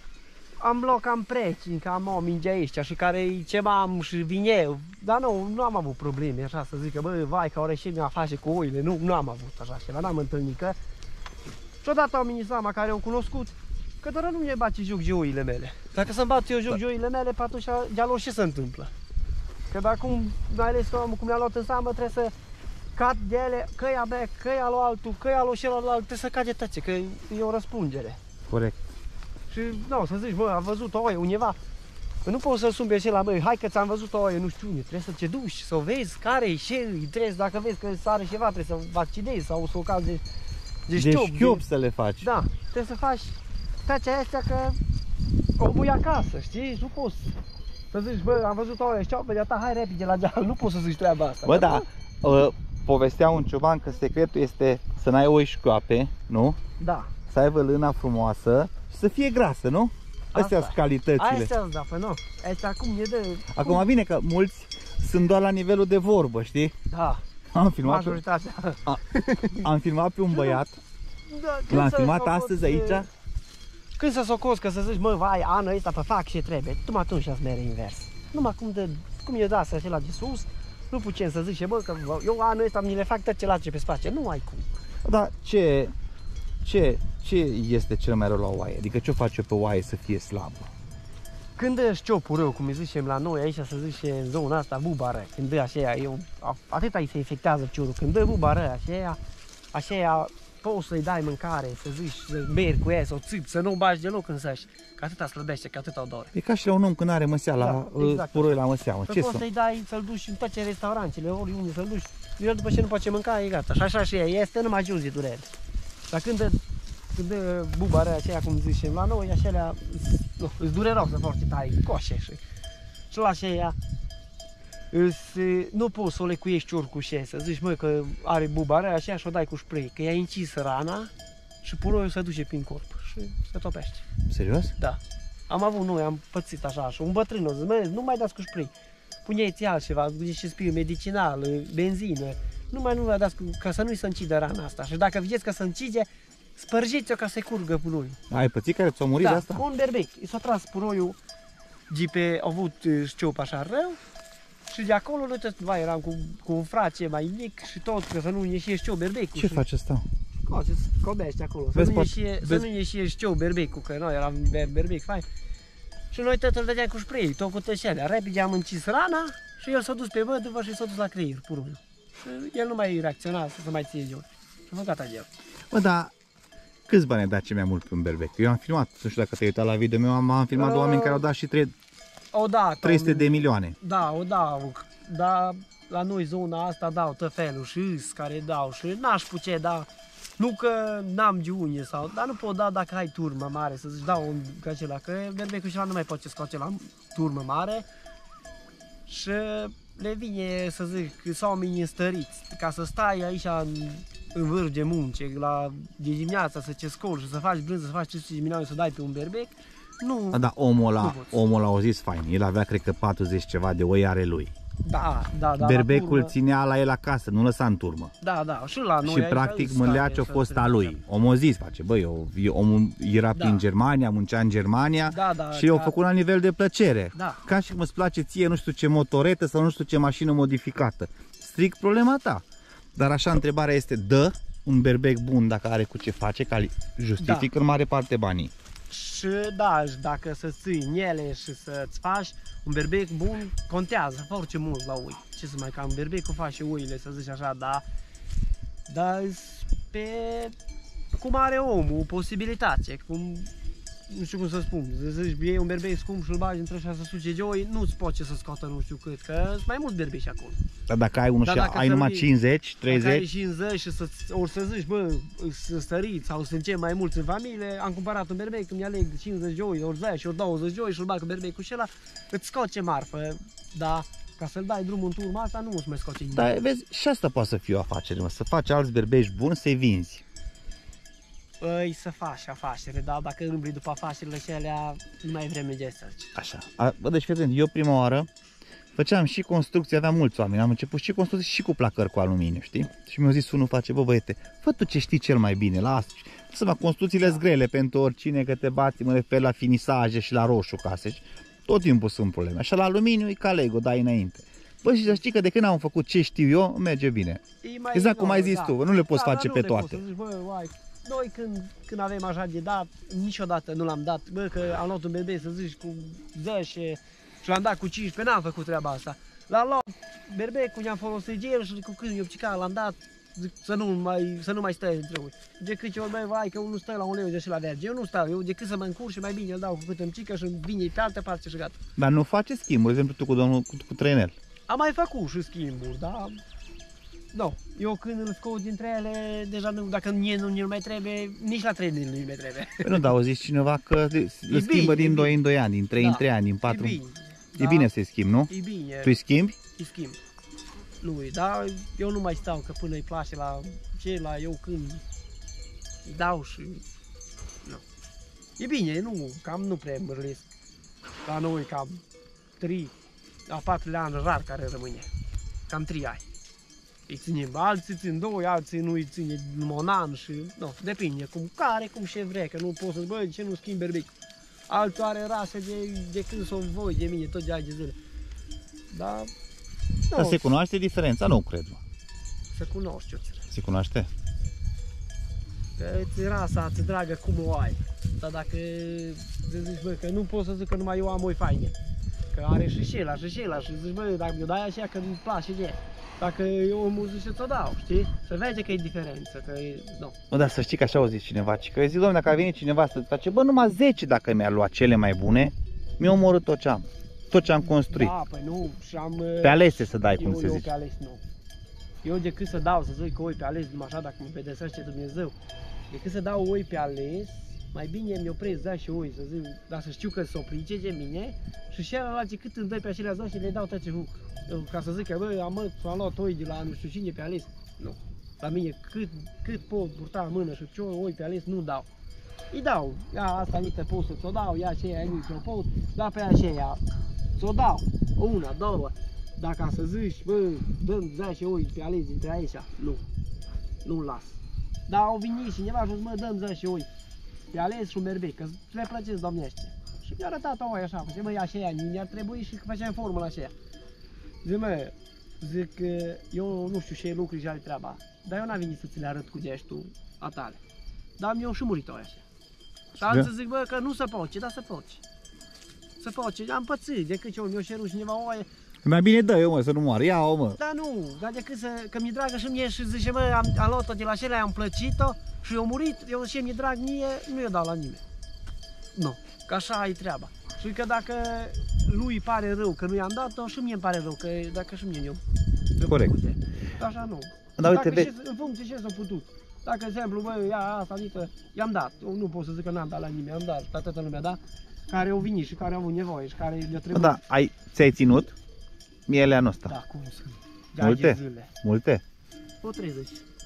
am luat cam precii, cam oameni de ăștia și care îi cebam și vin eu, dar nu, nu am avut probleme, așa să zic că bă, vai, că ori și mi-a face cu oile, nu, nu am avut așa ceva, n-am întâlnit că și odată oamenii seama care au cunoscut că doar nu mi-e bate joc de oile mele. Dacă să-mi bat eu joc de oile mele, pe atunci de-a lor ce se întâmplă? Că dacă cum, mai ales omul cum le-a luat în seamă, trebuie să cad de ele, că ea mea, că ea lui altul, că ea lui celălalt, trebuie să cade tăce, că e o răspundere. Corect. Și nu, să zici, bă, am văzut o oie undeva, că nu poți să suni pe acela, băi, hai că ți-am văzut o oie, nu știu unde, trebuie să te duci, să o vezi care-i, ce îi, trebuie, dacă vezi că sare ceva, trebuie să vaccinezi sau să o cazi de, de De șchiop. șchiop de... să le faci. Da, trebuie să faci tăcea astea că omul e acasă, știi, nu poți să zici, bă, am văzut o oie, știoapă de-a ta, hai repede la geal, nu poți să zici treaba asta. Bă, că, da, uh, povestea un cioban că secretul este să n-ai oi șchioape, nu? Da. Să aibă lâna frumoasă și să fie grasă, nu? Astea sunt calitățile. Astea da, păi nu. Astea acum e de... Acum cum? bine că mulți sunt doar la nivelul de vorbă, știi? Da, Am filmat, majoritatea. a, am filmat pe un băiat, Da, când l-am să filmat socoți, astăzi aici. Când să socoți, că să zici, mă, vai, anul ăsta pe fac ce trebuie, numai atunci să mere invers. Numai cum, de, cum e dat acela de sus, nu putem să zice, bă, că eu anul ăsta mi le fac tot celelalte pe spație, nu ai cum. Dar ce, ce, ce este cel mai rău la oaie? Adică ce o face pe oaie să fie slabă? Când dă șciopul rău, cum îi zicem la noi aici, să zice în zona asta, bubară, când dă așa, eu, atât îi se infectează ciorul, când dă bubară, așa, așa, poți să-i dai mâncare, să zici, să mergi cu ea, să o țipi, să nu o bagi deloc în săși, că atâta slăbește, că atâta o doare. E ca și la un om când are măseala, Da, exact. puroi la măseamă. Să Ce poți sunt? să-i dai, să-l duci în toate restaurantele, oriunde să-l duci, el după ce nu poate mânca, e gata. Și așa și ea, este numai jos de durere. Dar când dă, când dă bubară aceea, cum zicem la noi, așa, nu, îți dureroasă foarte tare, coașe și, și la aceea, îți, nu poți să o lecuiești ori cu șe, să zici, mă, că are bubară așa și o dai cu spray, că ea încis rana și puroiul se duce prin corp și se topește. Serios? Da. Am avut noi, am pățit așa și un bătrân o zis, mă, nu mai dați cu spray. Puneți altceva, zice spiu medicinal, benzină. Nu mai nu mai dați cu, ca să nu-i să încidă rana asta. Și dacă vedeți că se încide, spărgeți-o ca să curgă puroiul. Ai pățit care ți-a murit Da, de asta? un berbec. I s-a tras puroiul de pe, a avut șciop așa rău. Și de acolo, noi tot, vai, eram cu, cu un frate mai mic și tot, că să nu ieșie șciop berbecul. Ce și... face asta? Coace, cobește acolo, să Vezi, nu pot- ieșie, să vezi- nu ieșie șciou berbecul, că noi eram ber- berbec, fain. Și noi tot îl dădeam cu spray, tot cu tășelea. Repede am încis rana și el s-a dus pe văduvă și s-a dus la creier, puruiul. Și el nu mai reacționa să se mai ție de ori. Și a fost gata de el. Bă, dar câți bani ai dat ce mai mult pe un berbec? Eu am filmat, nu știu dacă te-ai uitat la video meu, am, am filmat Uh, oameni care au dat și tre- O dată. trei sute de milioane. Da, o dau. Da, la noi zona asta dau tot felul și îs care dau și n-aș putea da. Nu că n-am de unde sau, dar nu pot da dacă ai turmă mare, să zici, dau un ca acela, că berbecul ceva nu mai poate scoate la turmă mare și le vine, să zic, să oamenii înstăriți, ca să stai aici în, în vârf de munce, la, de dimineața să te scoli și să faci brânză, să faci cinci sute de milioane să dai pe un berbec, nu, Da, da, omul Nu ăla, poți. omul ăla a zis fain, el avea cred că patruzeci ceva de oi are lui. da, da, da, Berbecul la turmă, ținea la el acasă, nu lăsa în turmă. da, da, și la noi Și aici practic îs mâleaci care a să fost se a lui. ducă. Omul a zis, face, băi, eu, eu, omul era Da. prin Germania, muncea în Germania Da, da, și eu ca- făcut la nivel de plăcere. Da. Ca și cum îți place ție nu știu ce motoretă sau nu știu ce mașină modificată. Strict problema ta. Dar așa întrebarea este, dă un berbec bun dacă are cu ce face, ca justifică Da. în mare parte banii. Și da, și dacă să ții în ele și să-ți faci un berbec bun, contează foarte mult la oi. Ce să mai cam berbecul face oile, să zici așa, da, dar pe cum are omul, posibilitate, cum, nu știu cum să spun, să zici, iei un berbec scump și îl bagi între șase sute de oi, nu-ți poate să scoată nu știu cât, că sunt mai mulți berbeci acolo. Dar dacă ai unul Dar și dacă ai să numai vii- cincizeci, Dacă ai treizeci, cincizeci și să, ori să zici, bă, să stăriți sau sunt cei mai mulți în familie, am cumpărat un berbec, îmi aleg cincizeci de oi, ori zece, ori douăzeci de oi și îl bag cu berbecul și ăla, îți scoate marfă, da, Ca să-l dai drumul în turma asta, nu o să mai scoate nimeni. Dar vezi, și asta poate să fie o afacere, mă, să faci alți berbești buni, să-i vinzi. Păi să faci afacere, dar dacă îmbli după afacerile acelea, nu mai ai vreme de să zici. Așa. A, bă, deci, fii atent, eu prima oară făceam și construcții, aveam mulți oameni, am început și construcții și cu placări cu aluminiu, știi? Și mi-a zis unul, face, bă băiete, fă tu ce știi cel mai bine, lasă. Să construcțiile sunt grele pentru oricine, că te bați, mă refer la finisaje și la roșu case. Tot timpul sunt probleme. Așa la aluminiu e ca Lego, dai înainte. Bă, și să știi că de când am făcut ce știu eu, merge bine. Mai exact cum ai zis da. tu, nu le poți da, face da, pe nu toate. Le poți, zici, bă, uai, noi când, când avem așa de dat, niciodată nu l-am dat. Bă, că am luat un bebe să zici cu zece și l-am dat cu cincisprezece, n-am făcut treaba asta. L-am luat berbecul, i-am folosit gel și cu când eu picica, l-am dat, zic, să nu mai, să nu mai stai între ui. De cât ce ori, băi, vai, că nu stă la un leu de și la verge. Eu nu stau, eu decât să mă încurc și mai bine îl dau cu cât îmi cică și vine pe altă parte și gata. Dar nu face schimburi, de exemplu tu cu domnul, cu, cu trenel. Am mai făcut și schimburi, dar... Nu, eu când îl scot dintre ele, deja nu, dacă mie nu mi mai trebuie, nici la trei nu mai trebuie. Păi nu, dar au zis cineva că îl schimbă din doi în doi ani, din trei da. în trei ani, din patru. E bine, e bine să-i schimbi, nu? E bine. Tu îi schimbi? Îi schimb. Lui, dar eu nu mai stau că până îi place la ce, la eu când îi dau și... Nu. E bine, nu, cam nu prea mărlesc. La noi cam trei, a patrulea an rar care rămâne. Cam trei ani. Îi ținem, alții țin doi, alții nu îi ține numai un an și... Nu, depinde, cum care, cum și vrea, că nu poți să-ți, băi, ce nu schimbi berbec. Altul are rase de, de când s-o voi de mine, tot de ani de zile. Dar... Dar se cunoaște diferența? Nu cred, mă. Se cunoaște, eu țin. Se cunoaște? Că ți rasa, ți dragă cum o ai. Dar dacă zici, bă, că nu pot să zic că numai eu am oi faine. Că are și șela, și șela, și zici, bă, dacă mi-o dai așa că îmi place de ea. Dacă eu omul zice, ți-o dau, știi? Să vede că e diferență, că e, nu. Mă, dar să știi că așa o zis cineva, ci că eu zic, doamne, dacă a venit cineva să face, bă, numai zece dacă mi-a luat cele mai bune, mi-a omorât tot ce am. Tot ce am construit. Da, păi nu, și am... Pe alese să dai, cum eu, se eu zice. pe ales nu. Eu decât să dau, să zic că oi pe ales, numai așa, dacă mă pedepsește Dumnezeu, decât să dau oi pe ales, mai bine mi-o prez, da, și oi, să zic, dar să știu că s-o pricepe mine și și alții cât îmi dai pe acelea zone și le dau tot ce huc. Eu, ca să zic că, bă, am, am luat oi de la nu știu cine pe ales, nu. La mine, cât, cât pot purta în mână și ce oi pe ales, nu dau. Îi dau, ia asta niște pot să ți-o dau, ia aceea nici o pot, da pe aceea, ți-o dau, una, două. Dar ca să zici, bă, dăm zece oi pe ales dintre aici, nu, nu-l las. Dar au venit cineva și mă, dăm zece oi pe ales și un berbec, că le plăcesc domnește. Și mi-a arătat o așa, zice, mă, ia aceea, mi-ar trebui și făceam formula aceea. Zic, mă, zic, eu nu știu ce lucruri și are treaba, dar eu n-am venit să ți le arăt cu gestul a tale. Dar mi-au și murit-o așa. Și alții zic, bă, că nu se poate, dar se poate. Se poate, am pățit, de câte ori mi-o cerut cineva oaie. Mai bine dă eu, mă, să nu moară, ia-o, mă. Da, nu, dar decât să, că mi-e dragă și mie și zice, mă, am, am luat-o de la cele, am plăcit-o și eu murit, eu ce mi-e drag mie, nu i-o dau la nimeni. Nu, că așa e treaba. Și că dacă lui pare rău că nu i-am dat-o, și mie îmi pare rău, că dacă și mie eu. Corect. Așa nu. Dar uite, dacă, în funcție ce s-a putut. Dacă, de exemplu, bă, ia asta, adică, i-am dat, eu nu pot să zic că n-am dat la nimeni, am dat, la toată lumea, da? Care au venit și care au avut nevoie și care le-a trebuit. Da, ai, ți-ai ținut mielea anul ăsta? Da, cum să Multe? Zile. Multe? O treizeci.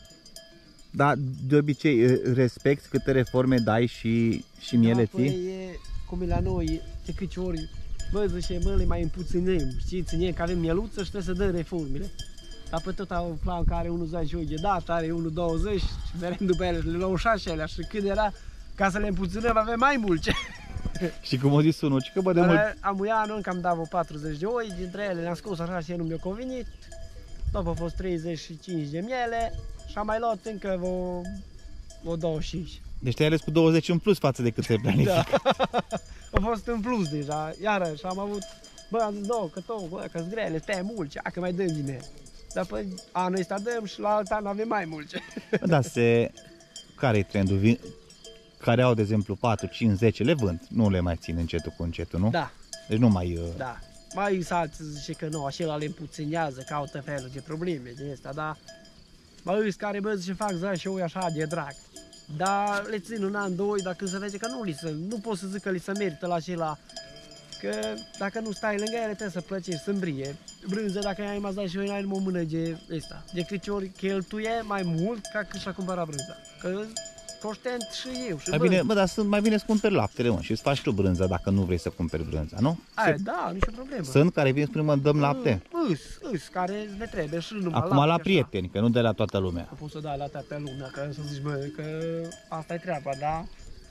Da, de obicei respecti câte reforme dai și, și miele da, ții? Păi, e, cum e la noi, de câte ori, bă, zice, mă, le mai împuținem, știi, ținem că avem mieluță și trebuie să dăm reformele. Dar pe tot au plan care unul zece oi de dat, are unul douăzeci și merem după ele și le luăm și acelea și când era, ca să le împuținem, avem mai multe. Și cum a zis unul, că bă de mult... Am ia anul că am dat vreo patruzeci de oi, dintre ele le-am scos așa și nu mi-a convenit. După a fost treizeci și cinci de miele și am mai luat încă vreo, vreo douăzeci și cinci. Deci te-ai ales cu douăzeci în plus față de cât se planifică. Da. A fost în plus deja, iarăși am avut, bă, am zis, două, că tot, bă, că-s grele, stai mulți, că mai dăm din ele. Dar pe anul ăsta dăm și la alt an avem mai mulți. Da, se... Care-i trendul? Care au, de exemplu, patru, cinci, zece, le vând, nu le mai țin încetul cu încetul, nu? Da. Deci nu mai... Da. Mai salți zice că nu, acela le împuținează, caută felul de probleme de asta, dar mai îs care, bă, zice, fac zece oi așa de drag. Dar le țin un an, doi, dar când se vede că nu li se, nu pot să zic că li se merită la acela, că dacă nu stai lângă ele trebuie să plăcești, să îmbrie. Brânză, dacă ai mai dai și eu, ai o mână de ăsta. De câte ori cheltuie mai mult ca când și-a cumpărat brânza. Că conștient și eu și mai bine, bă, dar sunt mai bine să cumperi laptele, mă, și îți faci tu brânza dacă nu vrei să cumperi brânza, nu? Aia, da, nicio problemă. Sunt care vin spune, mă, dăm lapte? Îs, îs, care le trebuie și numai Acum lapte, la așa. prieteni, că nu de la toată lumea. Că poți să dai la toată lumea, că să zici, bă, că asta e treaba, da?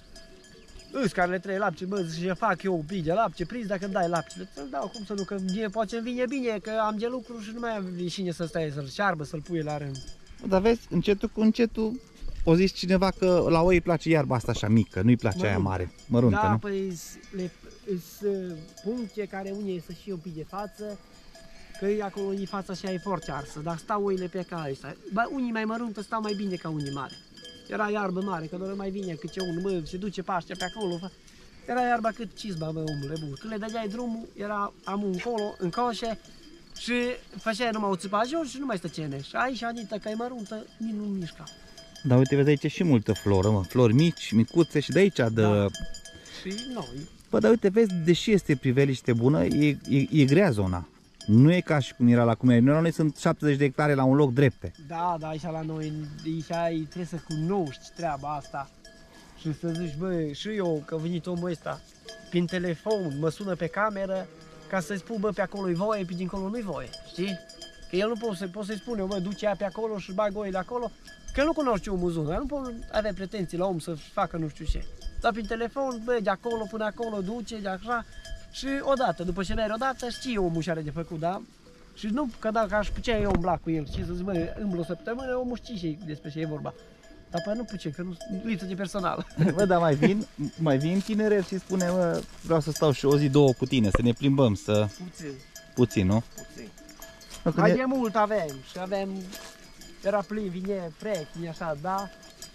Îs care le trebuie lapte, bă, zici, fac eu un pic de lapte, prins dacă îmi dai lapte, ți-l dau, cum să nu, că mie poate îmi vine bine, că am de lucru și nu mai am cine să stai, să-l șearbă, să-l pui la rând. Dar vezi, încetul cu încetul, o zis cineva că la oi îi place iarba asta așa mică, nu-i place Mărunt. aia mare, măruntă, Da, nu? păi sunt puncte care unii să și un pic de față, că e acolo e fața și e foarte arsă, dar stau oile pe care ăsta. Bă, unii mai măruntă stau mai bine ca unii mari. Era iarbă mare, că doar mai vine câte unul, bă, se duce paște pe acolo. Era iarba cât cizba, bă, omule, bun. Când le dădeai drumul, era amu încolo, în coșe și făceai numai o țâpa jos și nu mai stăcene. Și aici, Anita, că e măruntă, nici nu mișca. Dar uite, vezi aici și multă floră, mă, flori mici, micuțe și de aici de... Da. Și noi. Bă, dar uite, vezi, deși este priveliște bună, e, e, e grea zona. Nu e ca și cum era la cum era. Noi, la noi sunt șaptezeci de hectare la un loc drepte. Da, da, aici la noi, aici trebuie să cunoști treaba asta. Și să zici, bă, și eu, că a venit omul ăsta, prin telefon, mă sună pe cameră, ca să-i spun, bă, pe acolo-i voie, pe dincolo nu-i voie, știi? Că el nu poate să, pot să-i spun eu, bă, duce ea pe acolo și bag oile acolo, că nu cunoști omul zonă, nu pot avea pretenții la om să facă nu știu ce. Dar prin telefon, bă, de acolo până acolo, duce, de așa, și odată, după ce mergi odată, știe omul ce are de făcut, da? Și nu, că dacă aș putea eu umbla cu el și să zic, bă, îmblu o săptămână, omul știe și despre ce e vorba. Dar păi nu putem, că nu lipsă de personal. Bă, dar mai vin, mai vin tineri și spune, mă, vreau să stau și o zi, două cu tine, să ne plimbăm, să... Puțin, Puțin, nu? puțin. Nu, că Mai ne- de mult avem și avem, era plin, vine frec, vine așa, da?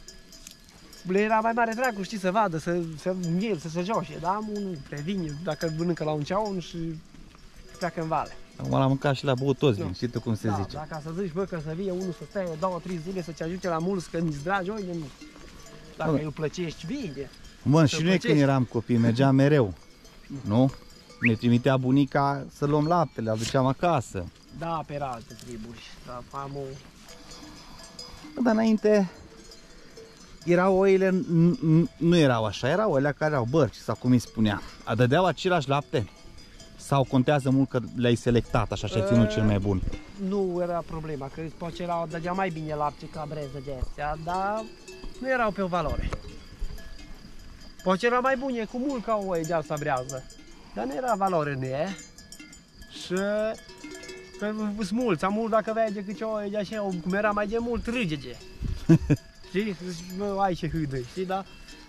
Le era mai mare dragul, știi, să vadă, să, să el, să se joace, da? Unul previne, dacă mănâncă la un ceaun și pleacă în vale. Acum l-am mâncat și la băut toți, Nu. vin, știi tu cum se Da, zice. dacă să zici, bă, că să vie unul să stea două, trei zile să-ți ajute la mulți, că nici dragi, oile, nu. Dacă Bă. îl plăcești, bine. Mă, Să și noi când plăcești. eram copii, mergeam mereu, nu? Ne trimitea bunica să luăm laptele, aduceam acasă. Da, pe alte triburi, da, am o... Dar înainte erau oile, n- n- nu erau așa, erau oile care au bărci, sau cum îi spunea. A dădeau același lapte? Sau contează mult că le-ai selectat așa și ai ținut cel mai bun? Nu era problema, că poate erau, dădea mai bine lapte ca breză de astea, dar nu erau pe o valoare. Poate era mai bune cu mult ca o oie de alta brează, dar nu era valoare în ea. Și că sunt mulți, am mult dacă vede câte o oie de așa, cum era mai de mult, râgege. Știi? Zici, bă, ai ce hâdă, știi, da?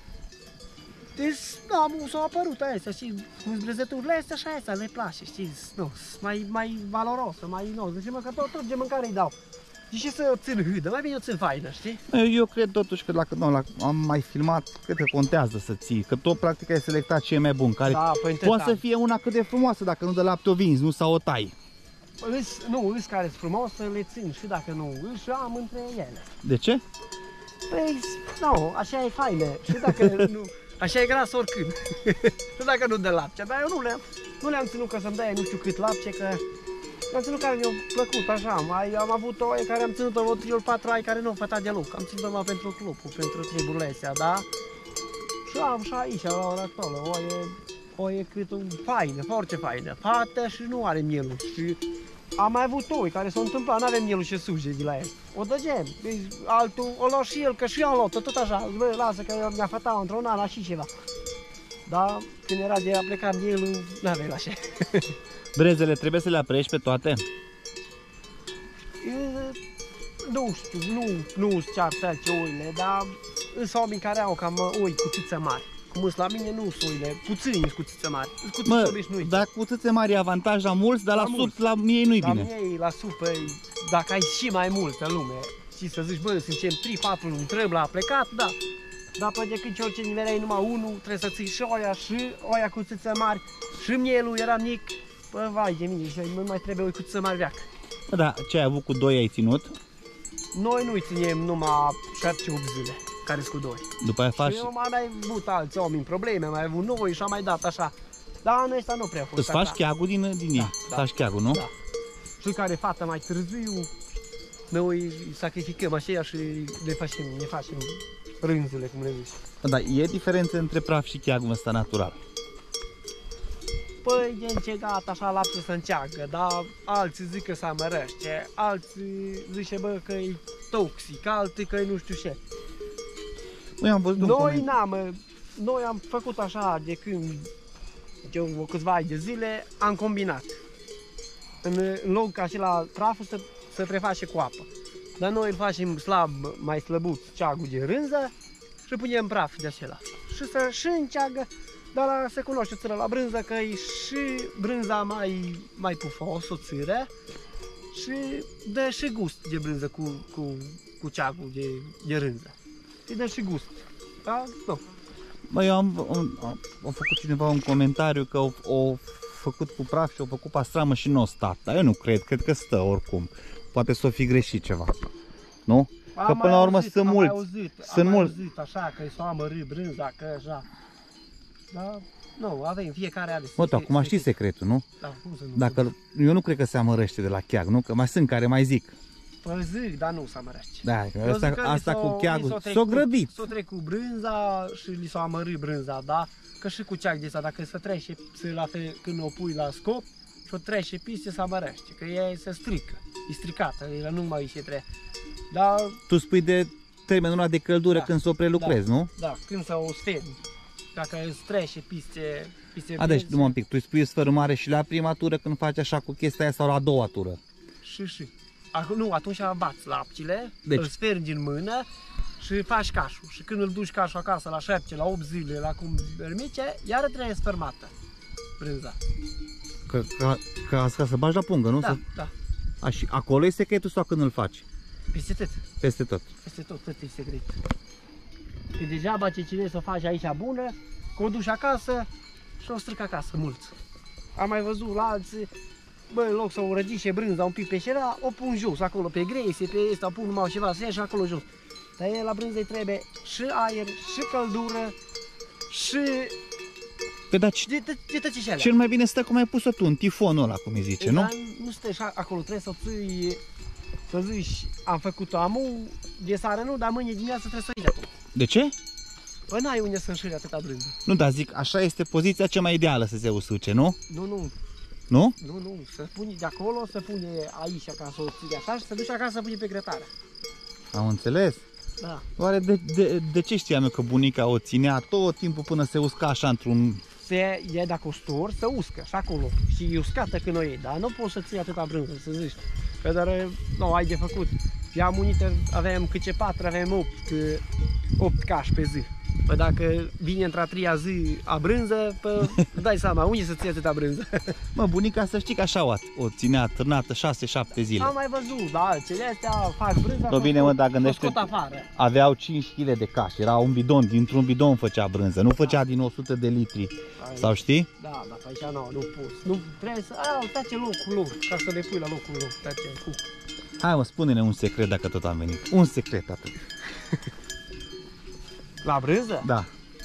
Deci, da, s-au apărut astea, știi, cu zbrezăturile astea și astea le place, știi, nu, mai, mai valorosă, mai, nu, zice, mă, că tot, tot de mâncare îi dau. De ce să țin hâdă? Mai bine o țin faină, știi? Eu cred totuși că dacă nu, la, am mai filmat, cred că contează să ții, că tot practic ai selectat ce e mai bun, care Da, păi poate să fie una cât de frumoasă, dacă nu de lapte o vinzi, nu sau o tai. Îs, nu, îs care sunt frumos, le țin și dacă nu, îs am între ele. De ce? Păi, nu, așa e faină, și dacă nu, așa e gras oricând. Și dacă nu de lapte, dar eu nu le-am, nu le-am ținut ca să-mi dea nu știu cât lapte, că le-am ținut care mi-au plăcut, așa, mai am avut oie care am ținut o triul patru ai care nu au fătat deloc, am ținut numai pentru clubul, pentru triburile astea, da? Și am și aici, la ora actuală, oie, oie cât un faină, foarte faină, fată și nu are mielul și am mai avut oi care s-au întâmplat, n-avem mielul și suje de la el. O dăgem, deci, altul o lua și el, că și eu am luat-o, tot așa, bă, lasă că mi-a fătat într-un an și ceva. Dar când era de a pleca mielul, n-aveai așa. Brezele trebuie să le aprești pe toate? E, nu știu, nu, nu știu ceartă ce oile, dar sunt oameni care au cam oi cu țiță mari. Cum sunt la mine, nu sunt oile, puțini cu țiță mari, sunt cu țiță Mă, obișnuiți. dar cu țâțe mari e avantaj la mulți, dar la, La sub, mulți. la ei nu-i Dar bine. mie la supă, dacă ai și mai multă lume, și să zici, bă, suntem trei patru luni, trebuie a plecat, da. Dar pe de când ce orice nivelai numai unul, trebuie să ții și oia, și oia cu țiță mari, și mielul era mic. Bă, vai de mine, și nu mai trebuie o cu țiță mari veacă. Bă, da, ce ai avut cu doi ai ținut, Noi nu-i ținem numai șapte opt zile, care sunt cu doi. după aia faci... Și eu mai mai avut alți oameni probleme, mai avut noi și am mai dat așa. Dar în ăsta nu prea a fost. Îți faci așa. cheagul din, din ei, da. faci cheagul, nu? Da. Și care fată mai târziu, noi îi sacrificăm așa și le facem, ne facem rânzele, cum le zici. Dar e diferență între praf și cheagul ăsta natural. Păi e încegat așa lapte să înceagă, dar alții zic că se amărăște, alții zice bă că e toxic, alții că e nu știu ce. Noi am văzut un Noi coment- n-am, noi am făcut așa de când, de o câțiva ani de zile, am combinat. În, în loc ca și la praful să, să preface cu apă. Dar noi îl facem slab, mai slăbuț, ceagul de rânză și punem praf de acela. Și să și înceagă, dar la, se cunoaște țără la brânză că e și brânza mai, mai pufos, o țără, și dă și gust de brânză cu, cu, cu ceagul de, de rânză. Îi dă și gust. Da? Nu. Bă, eu am, am, am, am făcut cineva un comentariu că au, au făcut cu praf și au făcut pastramă și nu a stat. Dar eu nu cred, cred că stă oricum. Poate s-o fi greșit ceva. Nu? Că Am până mai la urmă auzit, sunt am mai mulți. auzit, Sunt am mai mulți. auzit așa că s-o amărât brânza, că așa. Da? Nu, avem, fiecare are. Mă, tu acum știi secretul, nu? Da, cum să nu? Dacă, eu nu cred că se amărăște de la cheag, nu? Că mai sunt care mai zic. Păi zic, dar nu s-a mărăște. Da, că asta, asta cu cheagul, s-o s-o grăbit. S-o trec cu brânza și li s-a amărât brânza, da? Că și cu ceag de asta, dacă se trece, se la fel, când o pui la scop și o trece piste, se amărăște, că ea se strică, e stricată, ea nu mai se trece. Dar, Tu spui de termenul ăla de căldură Da, când s-o prelucrezi, nu? da, când se o sferi, dacă îți trece piste, piste A, deci, verzi, numai un pic, tu îi spui sfărâmare și la prima tură când faci așa cu chestia aia sau la a doua tură? Și, și. Acum, nu, atunci bați laptele, Deci- îl sfergi în mână și faci cașul. Și când îl duci cașul acasă la șapte, la opt zile, la cum mice, iară trebuie sfărmată brânza. Că, ca, ca, ca să bagi la pungă, nu? Da, Să, da. a, și acolo e secretul sau când îl faci? Peste tot, Peste tot. peste tot, tot e secret. Că degeaba ce cine să faci aici bună, că o duci acasă și o stric acasă mulți. Am mai văzut la alții, bă, în loc să o răgișe brânza un pic pe șera, o pun jos, acolo, pe grese, pe asta, o pun numai ceva să ia și acolo jos. Dar e la brânză trebuie și aer, și căldură, și Păi da, ce- de, de, de tot ce cel mai bine stă cum ai pus-o tu, în tifonul ăla, cum îi zice, nu? Dar nu stai așa acolo, trebuie să ții, să zici, am făcut-o amu, de seară nu, dar mâine dimineață trebuie să o iei de acolo. De ce? Păi n-ai unde să înșiri atâta brânză. Nu, dar zic, așa este poziția cea mai ideală să se usuce, nu? Nu, nu, Nu? nu, nu, să pune de acolo, să pune aici ca să o ții așa și să duci acasă să pune pe grătare. Am înțeles. Da. Oare de, de, de ce știam eu că bunica o ținea tot timpul până se usca așa într-un... Se e dacă o stor, să uscă și acolo. Și e uscată când o iei, dar nu poți să ții atâta brânză, să zici. Că dar, nu, ai de făcut. I-am unite, aveam câte patru, aveam opt, opt cași pe zi. Păi dacă vine într-a treia zi a brânză, pă, dai seama, unde să ții atâta brânză? Mă, bunica să știi că așa o, o ținea târnată șase șapte zile. Am mai văzut, da, altele astea fac brânza, No, bine, mă, dar o gândește- scot afară. Aveau cinci kilograme de caș, era un bidon, dintr-un bidon făcea brânză, nu făcea din o sută de litri. Sau știi? Da, da, pe aici nu, nu poți. Nu, trebuie să, a, tace locul lor, ca să le pui la locul lor, tace cu. Hai mă, spune-ne un secret dacă tot am venit. Un secret atât. La brânză? Da.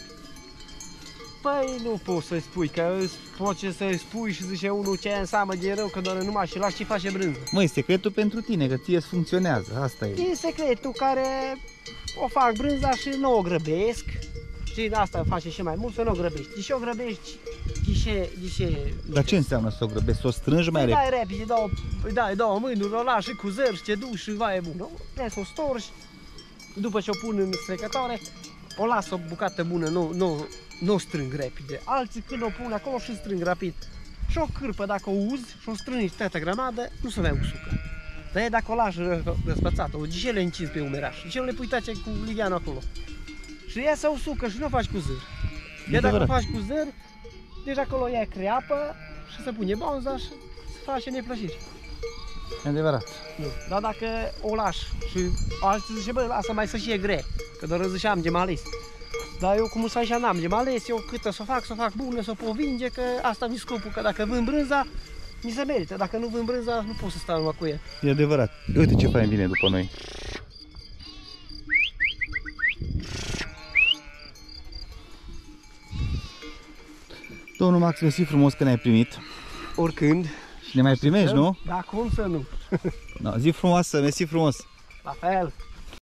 Păi nu poți să-i spui, că îți poți să-i spui și zice unul ce înseamnă de rău, că doar numai și lași ce face brânză. Măi, secretul pentru tine, că ție îți funcționează, asta e. E secretul care o fac brânza și nu o grăbesc. Și asta face și mai mult, să nu o grăbești. De ce o grăbești? De ce? De ce? Dar ce înseamnă să o grăbești? Să o strângi mai Îi repede? dai repede, dau, îi dai două mâini, o lași și cu zăr și te duci și vai e bun. Nu? Trebuie să o storci, după ce o pun în secătoare, o las o bucată bună, nu, nu, nu o strâng repede. Alții când o pun acolo și strâng rapid. Și o cârpă, dacă o uzi și o strângi toată grămadă, nu se vrea usucă. Dar e dacă o lași răspățată, o ce le încinzi pe umeraș, de ce nu le pui tace cu ligheanul acolo. Și ea se usucă și nu o faci cu zăr. E E dacă o adevărat. faci cu zăr, deci acolo ea creapă și se pune bonza și se face neplăciri. E adevărat. Nu. Dar dacă o lași și alții zice, bă, lasă mai să fie gre, că doar ziceam ce m-a ales. Dar eu cum să așa n-am ce m-a ales, eu câtă să o fac, să o fac bună, să o povinge, că asta mi scopul, că dacă vând brânza, mi se merită. Dacă nu vând brânza, nu pot să stau numai cu ea. E adevărat. Uite ce fain vine după noi. Domnul Max, mersi frumos că ne-ai primit. Oricând. Și ne mai primești, nu? Da, cum să nu? No, zi frumoasă, mersi frumos. La fel.